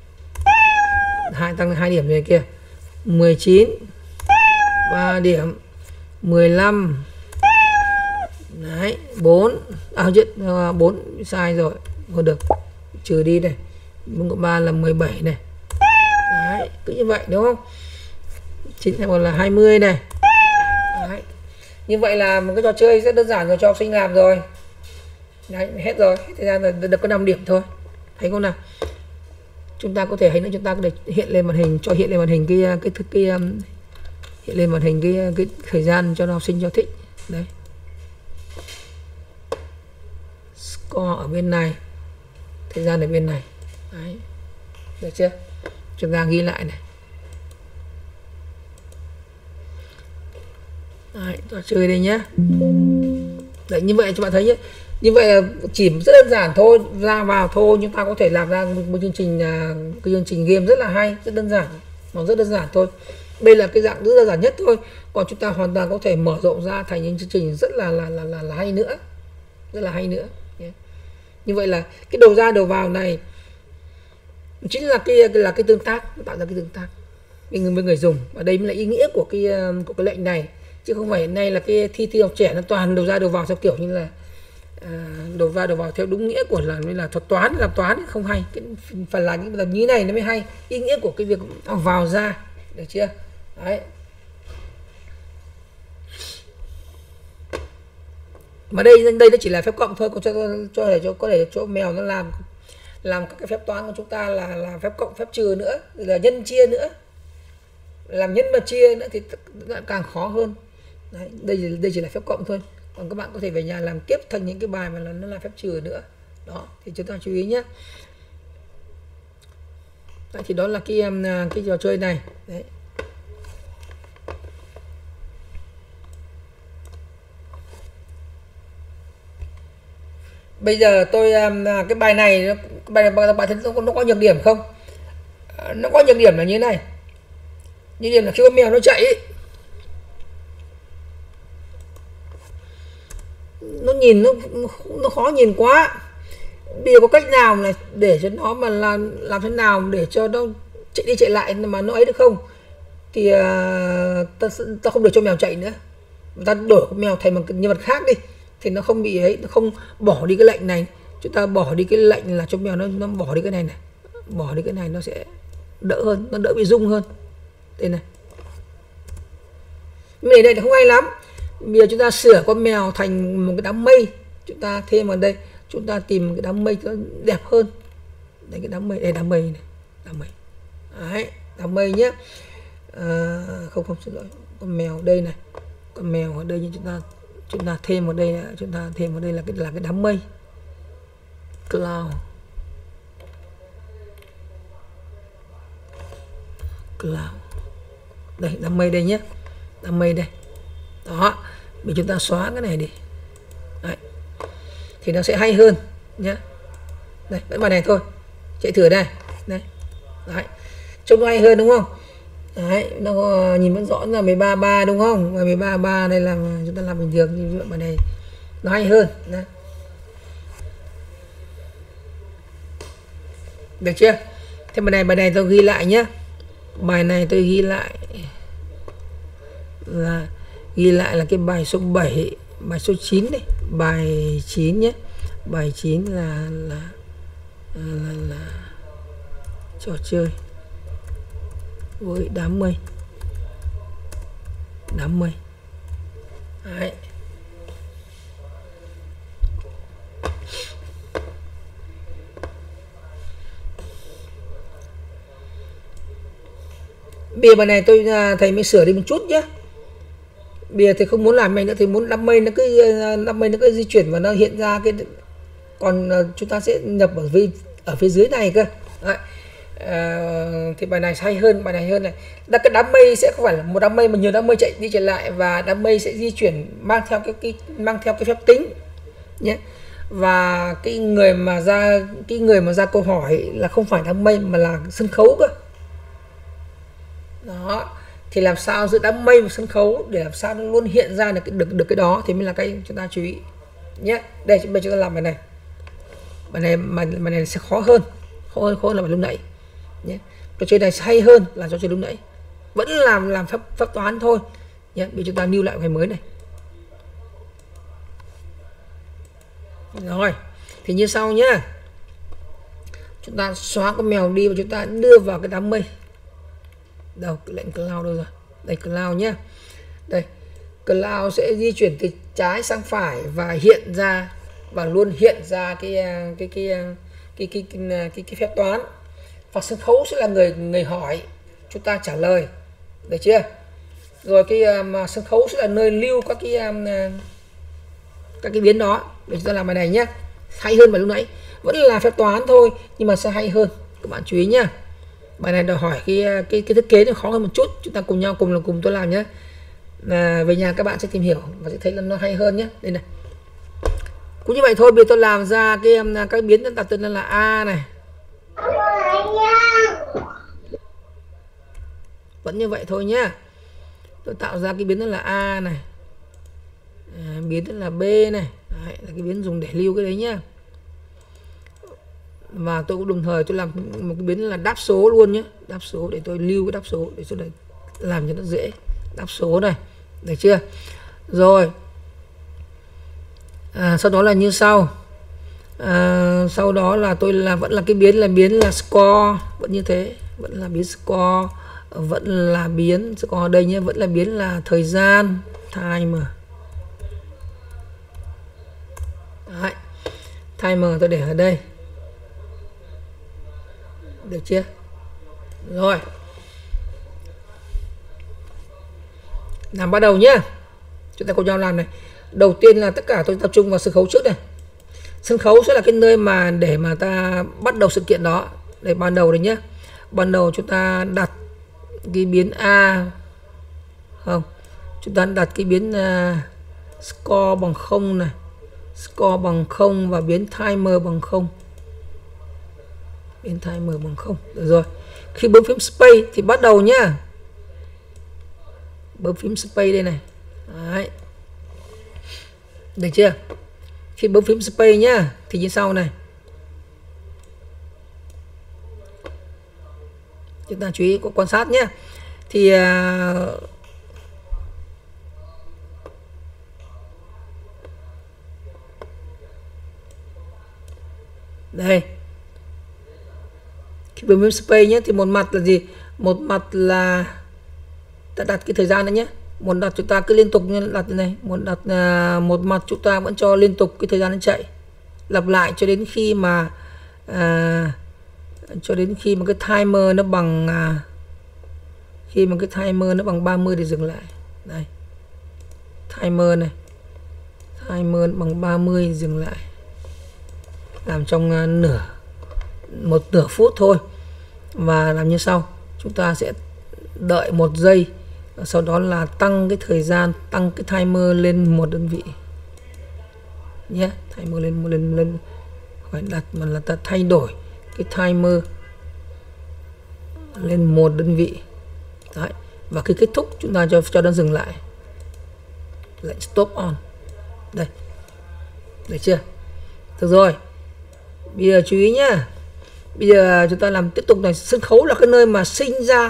Tăng 2 điểm này kia. 19. 3 điểm. 15. Đấy, 4. Chết, 4 sai rồi. Không được. Trừ đi này. 4 cộng 3 là 17 này. Đấy, cứ như vậy đúng không? 9 còn là 20 này. Đấy. Như vậy là một cái trò chơi rất đơn giản rồi cho học sinh làm rồi. Đấy, hết rồi, hết thời gian là được có 5 điểm thôi. Thấy không nào? Chúng ta có thể hay nữa chúng ta có thể hiện lên màn hình, cho hiện lên màn hình cái hiện lên màn hình cái thời gian cho học sinh cho thích. Đấy. Score ở bên này, thời gian ở bên này. Đấy. Được chưa? Chúng ta ghi lại này. Đấy, trò chơi đây nhé. Đấy, như vậy các bạn thấy nhé. Như vậy là chỉ rất đơn giản thôi, ra vào thôi chúng ta có thể làm ra một chương trình cái chương trình game rất là hay, rất đơn giản, nó rất đơn giản thôi. Đây là cái dạng rất đơn giản nhất thôi. Còn chúng ta hoàn toàn có thể mở rộng ra thành những chương trình rất là hay nữa, rất là hay nữa. Như vậy là cái đầu ra đầu vào này chính là cái tương tác, tạo ra cái tương tác với người dùng, và đây mới là ý nghĩa của cái lệnh này, chứ không phải hiện nay là cái thi học trẻ nó toàn đầu ra đầu vào theo kiểu như là đầu ra đầu vào theo đúng nghĩa của là thuật toán, làm toán không hay. Phải là những làm như này nó mới hay, ý nghĩa của cái việc vào ra, được chưa? Đấy. Mà đây nó chỉ là phép cộng thôi, còn có thể cho mèo nó làm các cái phép toán của chúng ta là phép cộng, phép trừ nữa, là nhân chia nữa, làm nhân và chia nữa thì càng khó hơn. Đấy, đây chỉ là phép cộng thôi, còn các bạn có thể về nhà làm tiếp thành những cái bài mà nó là phép trừ nữa. Đó thì chúng ta chú ý nhé. Đấy, thì đó là cái trò chơi này. Đấy. Bây giờ tôi cái bài này bài thấy nó có nhược điểm không? Nó có nhược điểm là như thế này. Nhược điểm là khi con mèo nó chạy ấy, nó nhìn nó khó nhìn quá. Bây giờ có cách nào là để cho nó mà làm thế nào để cho nó chạy đi chạy lại mà nó ấy được không? Thì ta không được cho mèo chạy nữa, ta đổi con mèo thành một nhân vật khác đi thì nó không bị ấy, nó không bỏ đi cái lệnh này. Chúng ta bỏ đi cái lệnh là cho mèo nó bỏ đi cái này này, bỏ đi cái này nó sẽ đỡ hơn, nó đỡ bị rung hơn. Đây này, cái này không hay lắm. Bây giờ chúng ta sửa con mèo thành một cái đám mây, chúng ta thêm vào đây, chúng ta tìm cái đám mây nó đẹp hơn. Đây cái đám mây, đây đám mây này, đám mây. Đấy, đám mây nhé. Không xin lỗi, con mèo đây này, con mèo ở đây, nhưng chúng ta thêm vào đây, chúng ta thêm vào đây là cái đám mây, cloud, đây đám mây đây nhé, đám mây đây. Đó, vì chúng ta xóa cái này đi. Đấy. Thì nó sẽ hay hơn nhé. Đây, vẫn bài này thôi, chạy thử đây, đây. Đấy, trông nó hay hơn đúng không? Đấy, nó nhìn vẫn rõ là 13.3 đúng không? Và 13.3 đây là chúng ta làm bình thường, như vậy bài này nó hay hơn. Đấy. Được chưa? Thế bài này tôi ghi lại nhé. Bài này tôi ghi lại là cái bài số 7, bài số 9 đấy, bài 9 nhé. Bài 9 là trò chơi với đám mây. Đấy. Bây giờ bài này tôi thầy mới sửa đi một chút nhé. Bây giờ thầy không muốn làm này nữa, thầy muốn đám mây nó cứ di chuyển và nó hiện ra cái, còn chúng ta sẽ nhập ở phía dưới này cơ. Đấy. Thì bài này hay hơn, bài này hơn này. Cái đám mây sẽ không phải là một đám mây mà nhiều đám mây chạy đi chạy lại, và đám mây sẽ di chuyển mang theo cái phép tính nhé. Và cái người mà ra câu hỏi là không phải đám mây mà là sân khấu cơ. Đó, thì làm sao giữa đám mây và sân khấu để làm sao nó luôn hiện ra được cái đó thì mới là cái chúng ta chú ý nhé. Đây bây giờ chúng ta làm bài này sẽ khó hơn là bài lúc nãy nhé. Trò chơi này hay hơn là trò chơi lúc nãy, vẫn làm phép toán thôi nhé. Bây giờ chúng ta lưu lại cái mới này. Rồi thì như sau nhá, chúng ta xóa con mèo đi và chúng ta đưa vào cái đám mây. Đâu, cái lệnh cloud đâu rồi? Đây, cloud nhé. Đây, cloud sẽ di chuyển từ trái sang phải và hiện ra, và luôn hiện ra cái phép toán. Và sân khấu sẽ là người hỏi, chúng ta trả lời, được chưa? Rồi mà sân khấu sẽ là nơi lưu các cái biến đó. Để chúng ta làm bài này nhé, hay hơn bài lúc nãy, vẫn là phép toán thôi nhưng mà sẽ hay hơn, các bạn chú ý nhá. Bài này đòi hỏi cái thiết kế nó khó hơn một chút, chúng ta cùng tôi làm nhé. Về nhà các bạn sẽ tìm hiểu và sẽ thấy là nó hay hơn nhé. Đây này, cũng như vậy thôi. Bây giờ tôi làm ra cái biến đặt tên là A này, vẫn như vậy thôi nhá. Tôi tạo ra cái biến đó là A này, biến đó là B này. Đấy, là cái biến dùng để lưu cái đấy nhá. Và tôi cũng đồng thời tôi làm một cái biến là đáp số luôn nhé, đáp số để tôi lưu cái đáp số để tôi làm cho nó dễ. Đáp số này, được chưa? Rồi sau đó là như sau. Sau đó là tôi vẫn là cái biến là score, vẫn như thế, vẫn là biến score, vẫn là biến score đây nhé, vẫn là biến là thời gian, timer. Đấy, timer tôi để ở đây, được chưa? Rồi, làm bắt đầu nhé. Chúng ta cùng nhau làm này. Đầu tiên là tất cả tôi tập trung vào sân khấu trước này. Sân khấu sẽ là cái nơi mà để mà ta bắt đầu sự kiện đó. Đây, ban đầu đấy nhé. Ban đầu chúng ta đặt cái biến A, không, chúng ta đặt cái biến score bằng 0 này, score bằng 0 và biến timer bằng 0. Biến timer bằng 0. Được rồi. Khi bấm phím space thì bắt đầu nhá. Bấm phím space đây này. Đấy. Được chưa? Khi bấm phím space nhá thì như sau này. Chúng ta chú ý quan sát nhé. Thì đây, khi bấm phím space nhé thì một mặt là gì? Một mặt là ta đặt cái thời gian đấy nhé. Một đặt chúng ta cứ liên tục như đặt này, một mặt chúng ta vẫn cho liên tục cái thời gian nó chạy, lặp lại cho đến khi mà cái timer nó bằng khi mà cái timer nó bằng 30 thì dừng lại. Đây, timer này, timer bằng 30 dừng lại, làm trong một nửa phút thôi. Và làm như sau, chúng ta sẽ đợi 1 giây, sau đó là tăng cái thời gian, tăng cái timer lên 1 đơn vị nhé. Timer lên phải đặt mà là ta thay đổi cái timer lên 1 đơn vị. Đấy. Và khi kết thúc chúng ta cho nó dừng lại, lệnh stop on. Đây, được chưa? Được rồi. Bây giờ chú ý nhá. Bây giờ chúng ta làm tiếp tục này. Sân khấu là cái nơi mà sinh ra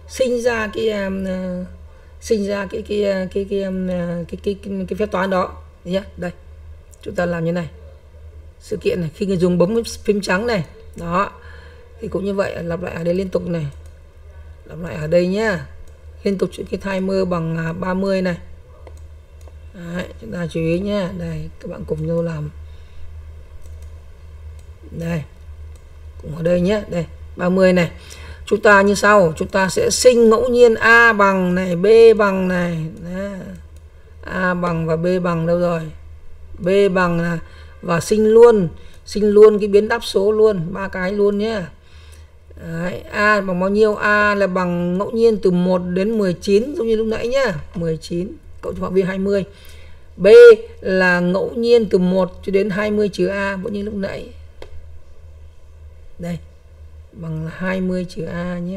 cái phép toán đó nhé. Đây chúng ta làm như này, sự kiện này khi người dùng bấm phím trắng này đó thì cũng như vậy, lặp lại ở đây liên tục này, lặp lại ở đây nhá, liên tục chuyển cái timer bằng 30 này. Đấy, chúng ta chú ý nhé. Đây các bạn cùng nhau làm đây, cùng ở đây nhé. Đây 30 này, chúng ta như sau, chúng ta sẽ sinh ngẫu nhiên A bằng này, B bằng này. Đấy. A bằng và B bằng đâu rồi, B bằng là, và sinh luôn cái biến đáp số luôn, 3 cái luôn nhé. Đấy, A bằng bao nhiêu? A là bằng ngẫu nhiên từ 1 đến 19 giống như lúc nãy nhá, 19 cộng cho phạm vi 20. B là ngẫu nhiên từ 1 cho đến 20 trừ A vẫn như lúc nãy. Đây bằng là 20 trừ A nhé.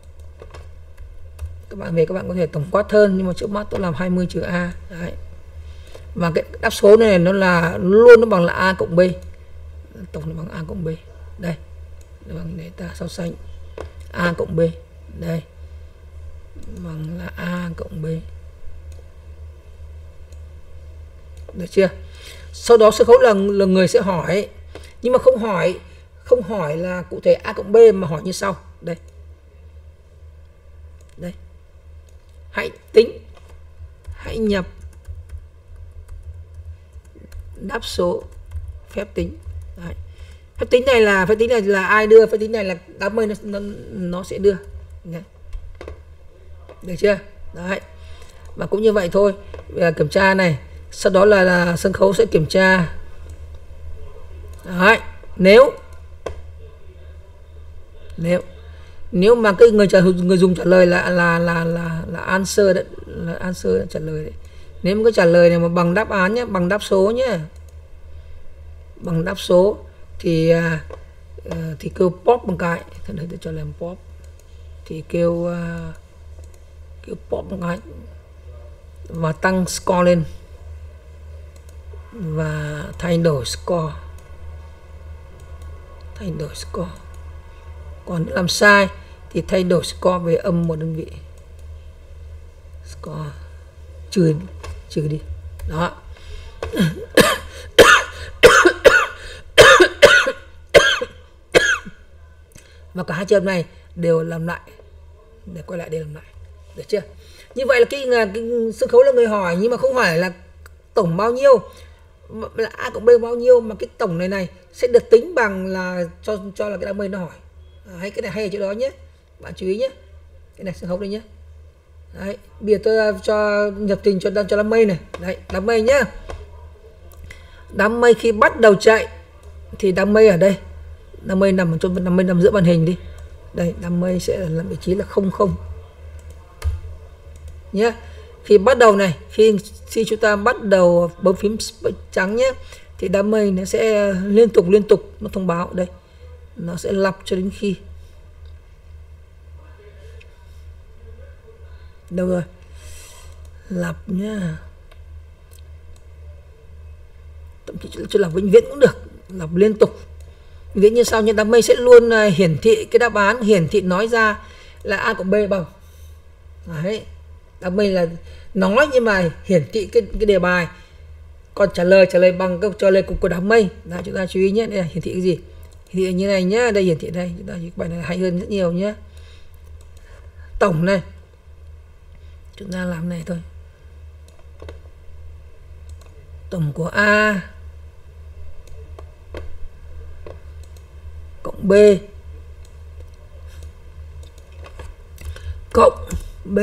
Các bạn về các bạn có thể tổng quát hơn, nhưng mà trước mắt tôi làm 20 trừ A. Đấy. Và cái đáp số này nó là luôn nó bằng là A cộng B, tổng nó bằng A cộng B. Đây bằng để ta so sánh A cộng B, đây bằng là A cộng B, được chưa? Sau đó sân khấu là người sẽ hỏi, nhưng mà không hỏi là cụ thể A cộng B mà hỏi như sau. Đây đây, hãy nhập đáp số phép tính. Đấy. Phép tính này là ai đưa? Phép tính này là đám mây nó sẽ đưa. Đấy. Được chưa? Đấy. Và cũng như vậy thôi. Kiểm tra này, sau đó là sân khấu sẽ kiểm tra. Đấy. Nếu mà cái người dùng trả lời là answer đấy, là answer trả lời đấy. Nếu mà cái trả lời này mà bằng đáp án nhé, bằng đáp số nhé, bằng đáp số thì kêu pop một cái, thế này tôi cho làm pop, thì kêu pop một cái và tăng score lên và thay đổi score. Còn làm sai thì thay đổi score về âm 1 đơn vị, score trừ đi đó. Và cả hai trường này đều làm lại, để quay lại để làm lại, được chưa? Như vậy là cái sân khấu là người hỏi, nhưng mà không hỏi là tổng bao nhiêu, là A cộng B bao nhiêu, mà cái tổng này sẽ được tính bằng là cho là cái đám mây nó hỏi. Hay cái này hay ở chỗ đó nhé, bạn chú ý nhé, cái này sân khấu đây nhé. Đấy, bây giờ tôi cho nhập trình cho đám mây này. Đấy, đám mây nhá. Đám mây khi bắt đầu chạy thì đám mây ở đây, đám mây nằm giữa màn hình đi. Đây, đám mây sẽ là vị trí là 00 nhé. Khi bắt đầu này, khi chúng ta bắt đầu bấm phím trắng nhé, thì đám mây nó sẽ liên tục nó thông báo. Đây, nó sẽ lặp cho đến khi đâu rồi, lặp nhá, thậm chí cho là vĩnh viễn cũng được, lặp liên tục. Ví như sau, nhưng đám mây sẽ luôn hiển thị cái đáp án, hiển thị nói ra là A cộng B bằng. Đấy, đám mây là nói nhưng mà hiển thị cái đề bài, còn trả lời bằng câu trả lời của đám mây. Đó, chúng ta chú ý nhé, đây là hiển thị cái gì, hiển thị như này nhá, đây hiển thị đây, chúng ta bài này hay hơn rất nhiều nhé. Tổng này, chúng ta làm này thôi, tổng của A cộng B cộng B.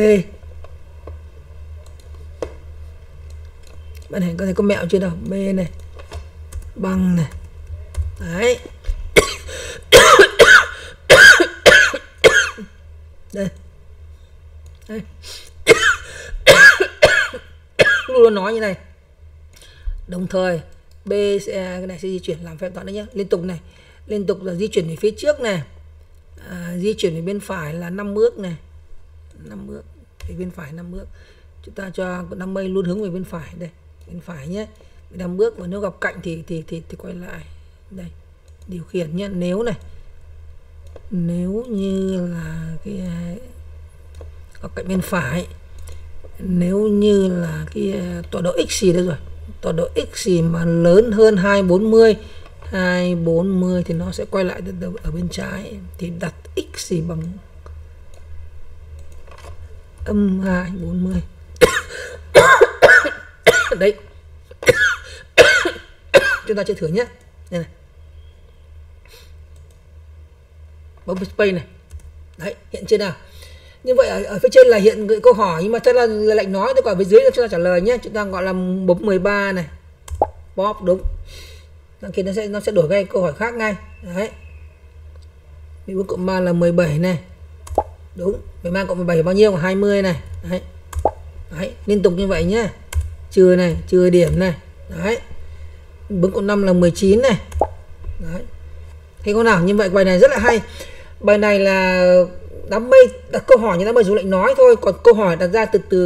Bạn này có thể có mẹo chưa đâu, B này bằng này. Đấy. Đây. Đây. Luôn nói như này. Đồng thời B cái này sẽ di chuyển làm phép toán đấy nhé, liên tục là di chuyển về phía trước này, di chuyển về bên phải là 5 bước này, 5 bước về bên phải 5 bước. Chúng ta cho đám mây luôn hướng về bên phải đây, bên phải nhé, 5 bước, và nếu gặp cạnh thì quay lại đây, điều khiển nhé. Nếu này nếu như là cái ở cạnh bên phải, nếu như là cái tọa độ x gì đây rồi, tọa độ x gì mà lớn hơn 240 thì nó sẽ quay lại ở bên trái, thì đặt x gì bằng âm 240. Đấy. Chúng ta chơi thử nhé. Đây này. Bấm space này. Đấy, hiện trên nào. Như vậy ở phía trên là hiện câu hỏi, nhưng mà thật là lệnh nói, tôi còn phía dưới là chúng ta trả lời nhé. Chúng ta gọi là bấm 13 này. Pop đúng. Đằng kia nó sẽ đổi ngay câu hỏi khác ngay. Đấy. 14 cộng 3 là 17 này. Đúng. 13 cộng 17 bao nhiêu? 20 này. Đấy. Đấy, liên tục như vậy nhé. Trừ này, trừ điểm này. Đấy. 4 cộng 5 là 19 này. Đấy. Thấy con nào? Như vậy bài này rất là hay. Bài này là đám mây đặt câu hỏi như đám mây dùng lệnh nói thôi, còn câu hỏi đặt ra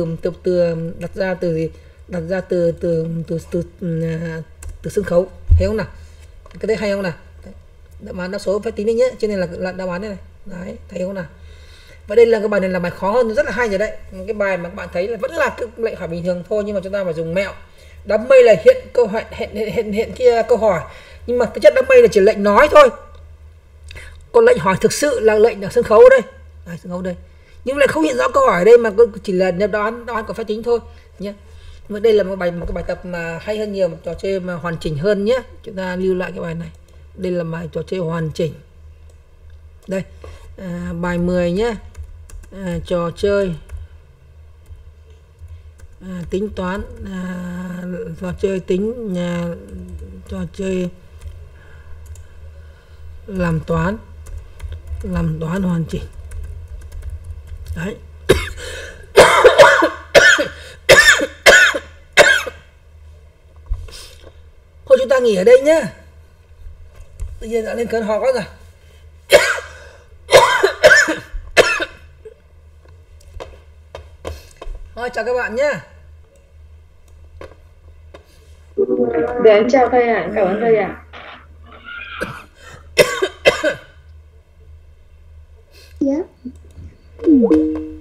từ sân khấu. Thấy không nào? Cái đấy hay không nào? Đáp án đa số phải tính đấy nhé, cho nên là đáp án đây này. Đấy, thấy không nào? Và đây là cái bài này là bài khó hơn, rất là hay rồi đấy. Cái bài mà các bạn thấy là vẫn là cái lệnh hỏi bình thường thôi, nhưng mà chúng ta phải dùng mẹo. Đám mây là hiện câu hỏi, hiện kia câu hỏi, nhưng mà cái chất đám mây là chỉ lệnh nói thôi. Còn lệnh hỏi thực sự là lệnh ở sân khấu đây. Đấy, sân khấu đây. Nhưng lại không hiện rõ câu hỏi ở đây, mà chỉ là đáp án của phép tính thôi nhé. Mà đây là một cái bài tập mà hay hơn nhiều, một trò chơi mà hoàn chỉnh hơn nhé. Chúng ta lưu lại cái bài này. Đây là bài trò chơi hoàn chỉnh. Đây, bài 10 nhé. Trò chơi tính toán, trò chơi trò chơi làm toán hoàn chỉnh. Đấy. Thôi chúng ta nghỉ ở đây nhé. Tự nhiên đã lên cơn ho quá rồi. Thôi chào các bạn nhé. Dạ em chào thầy ạ, cảm ơn thầy ạ. Dạ.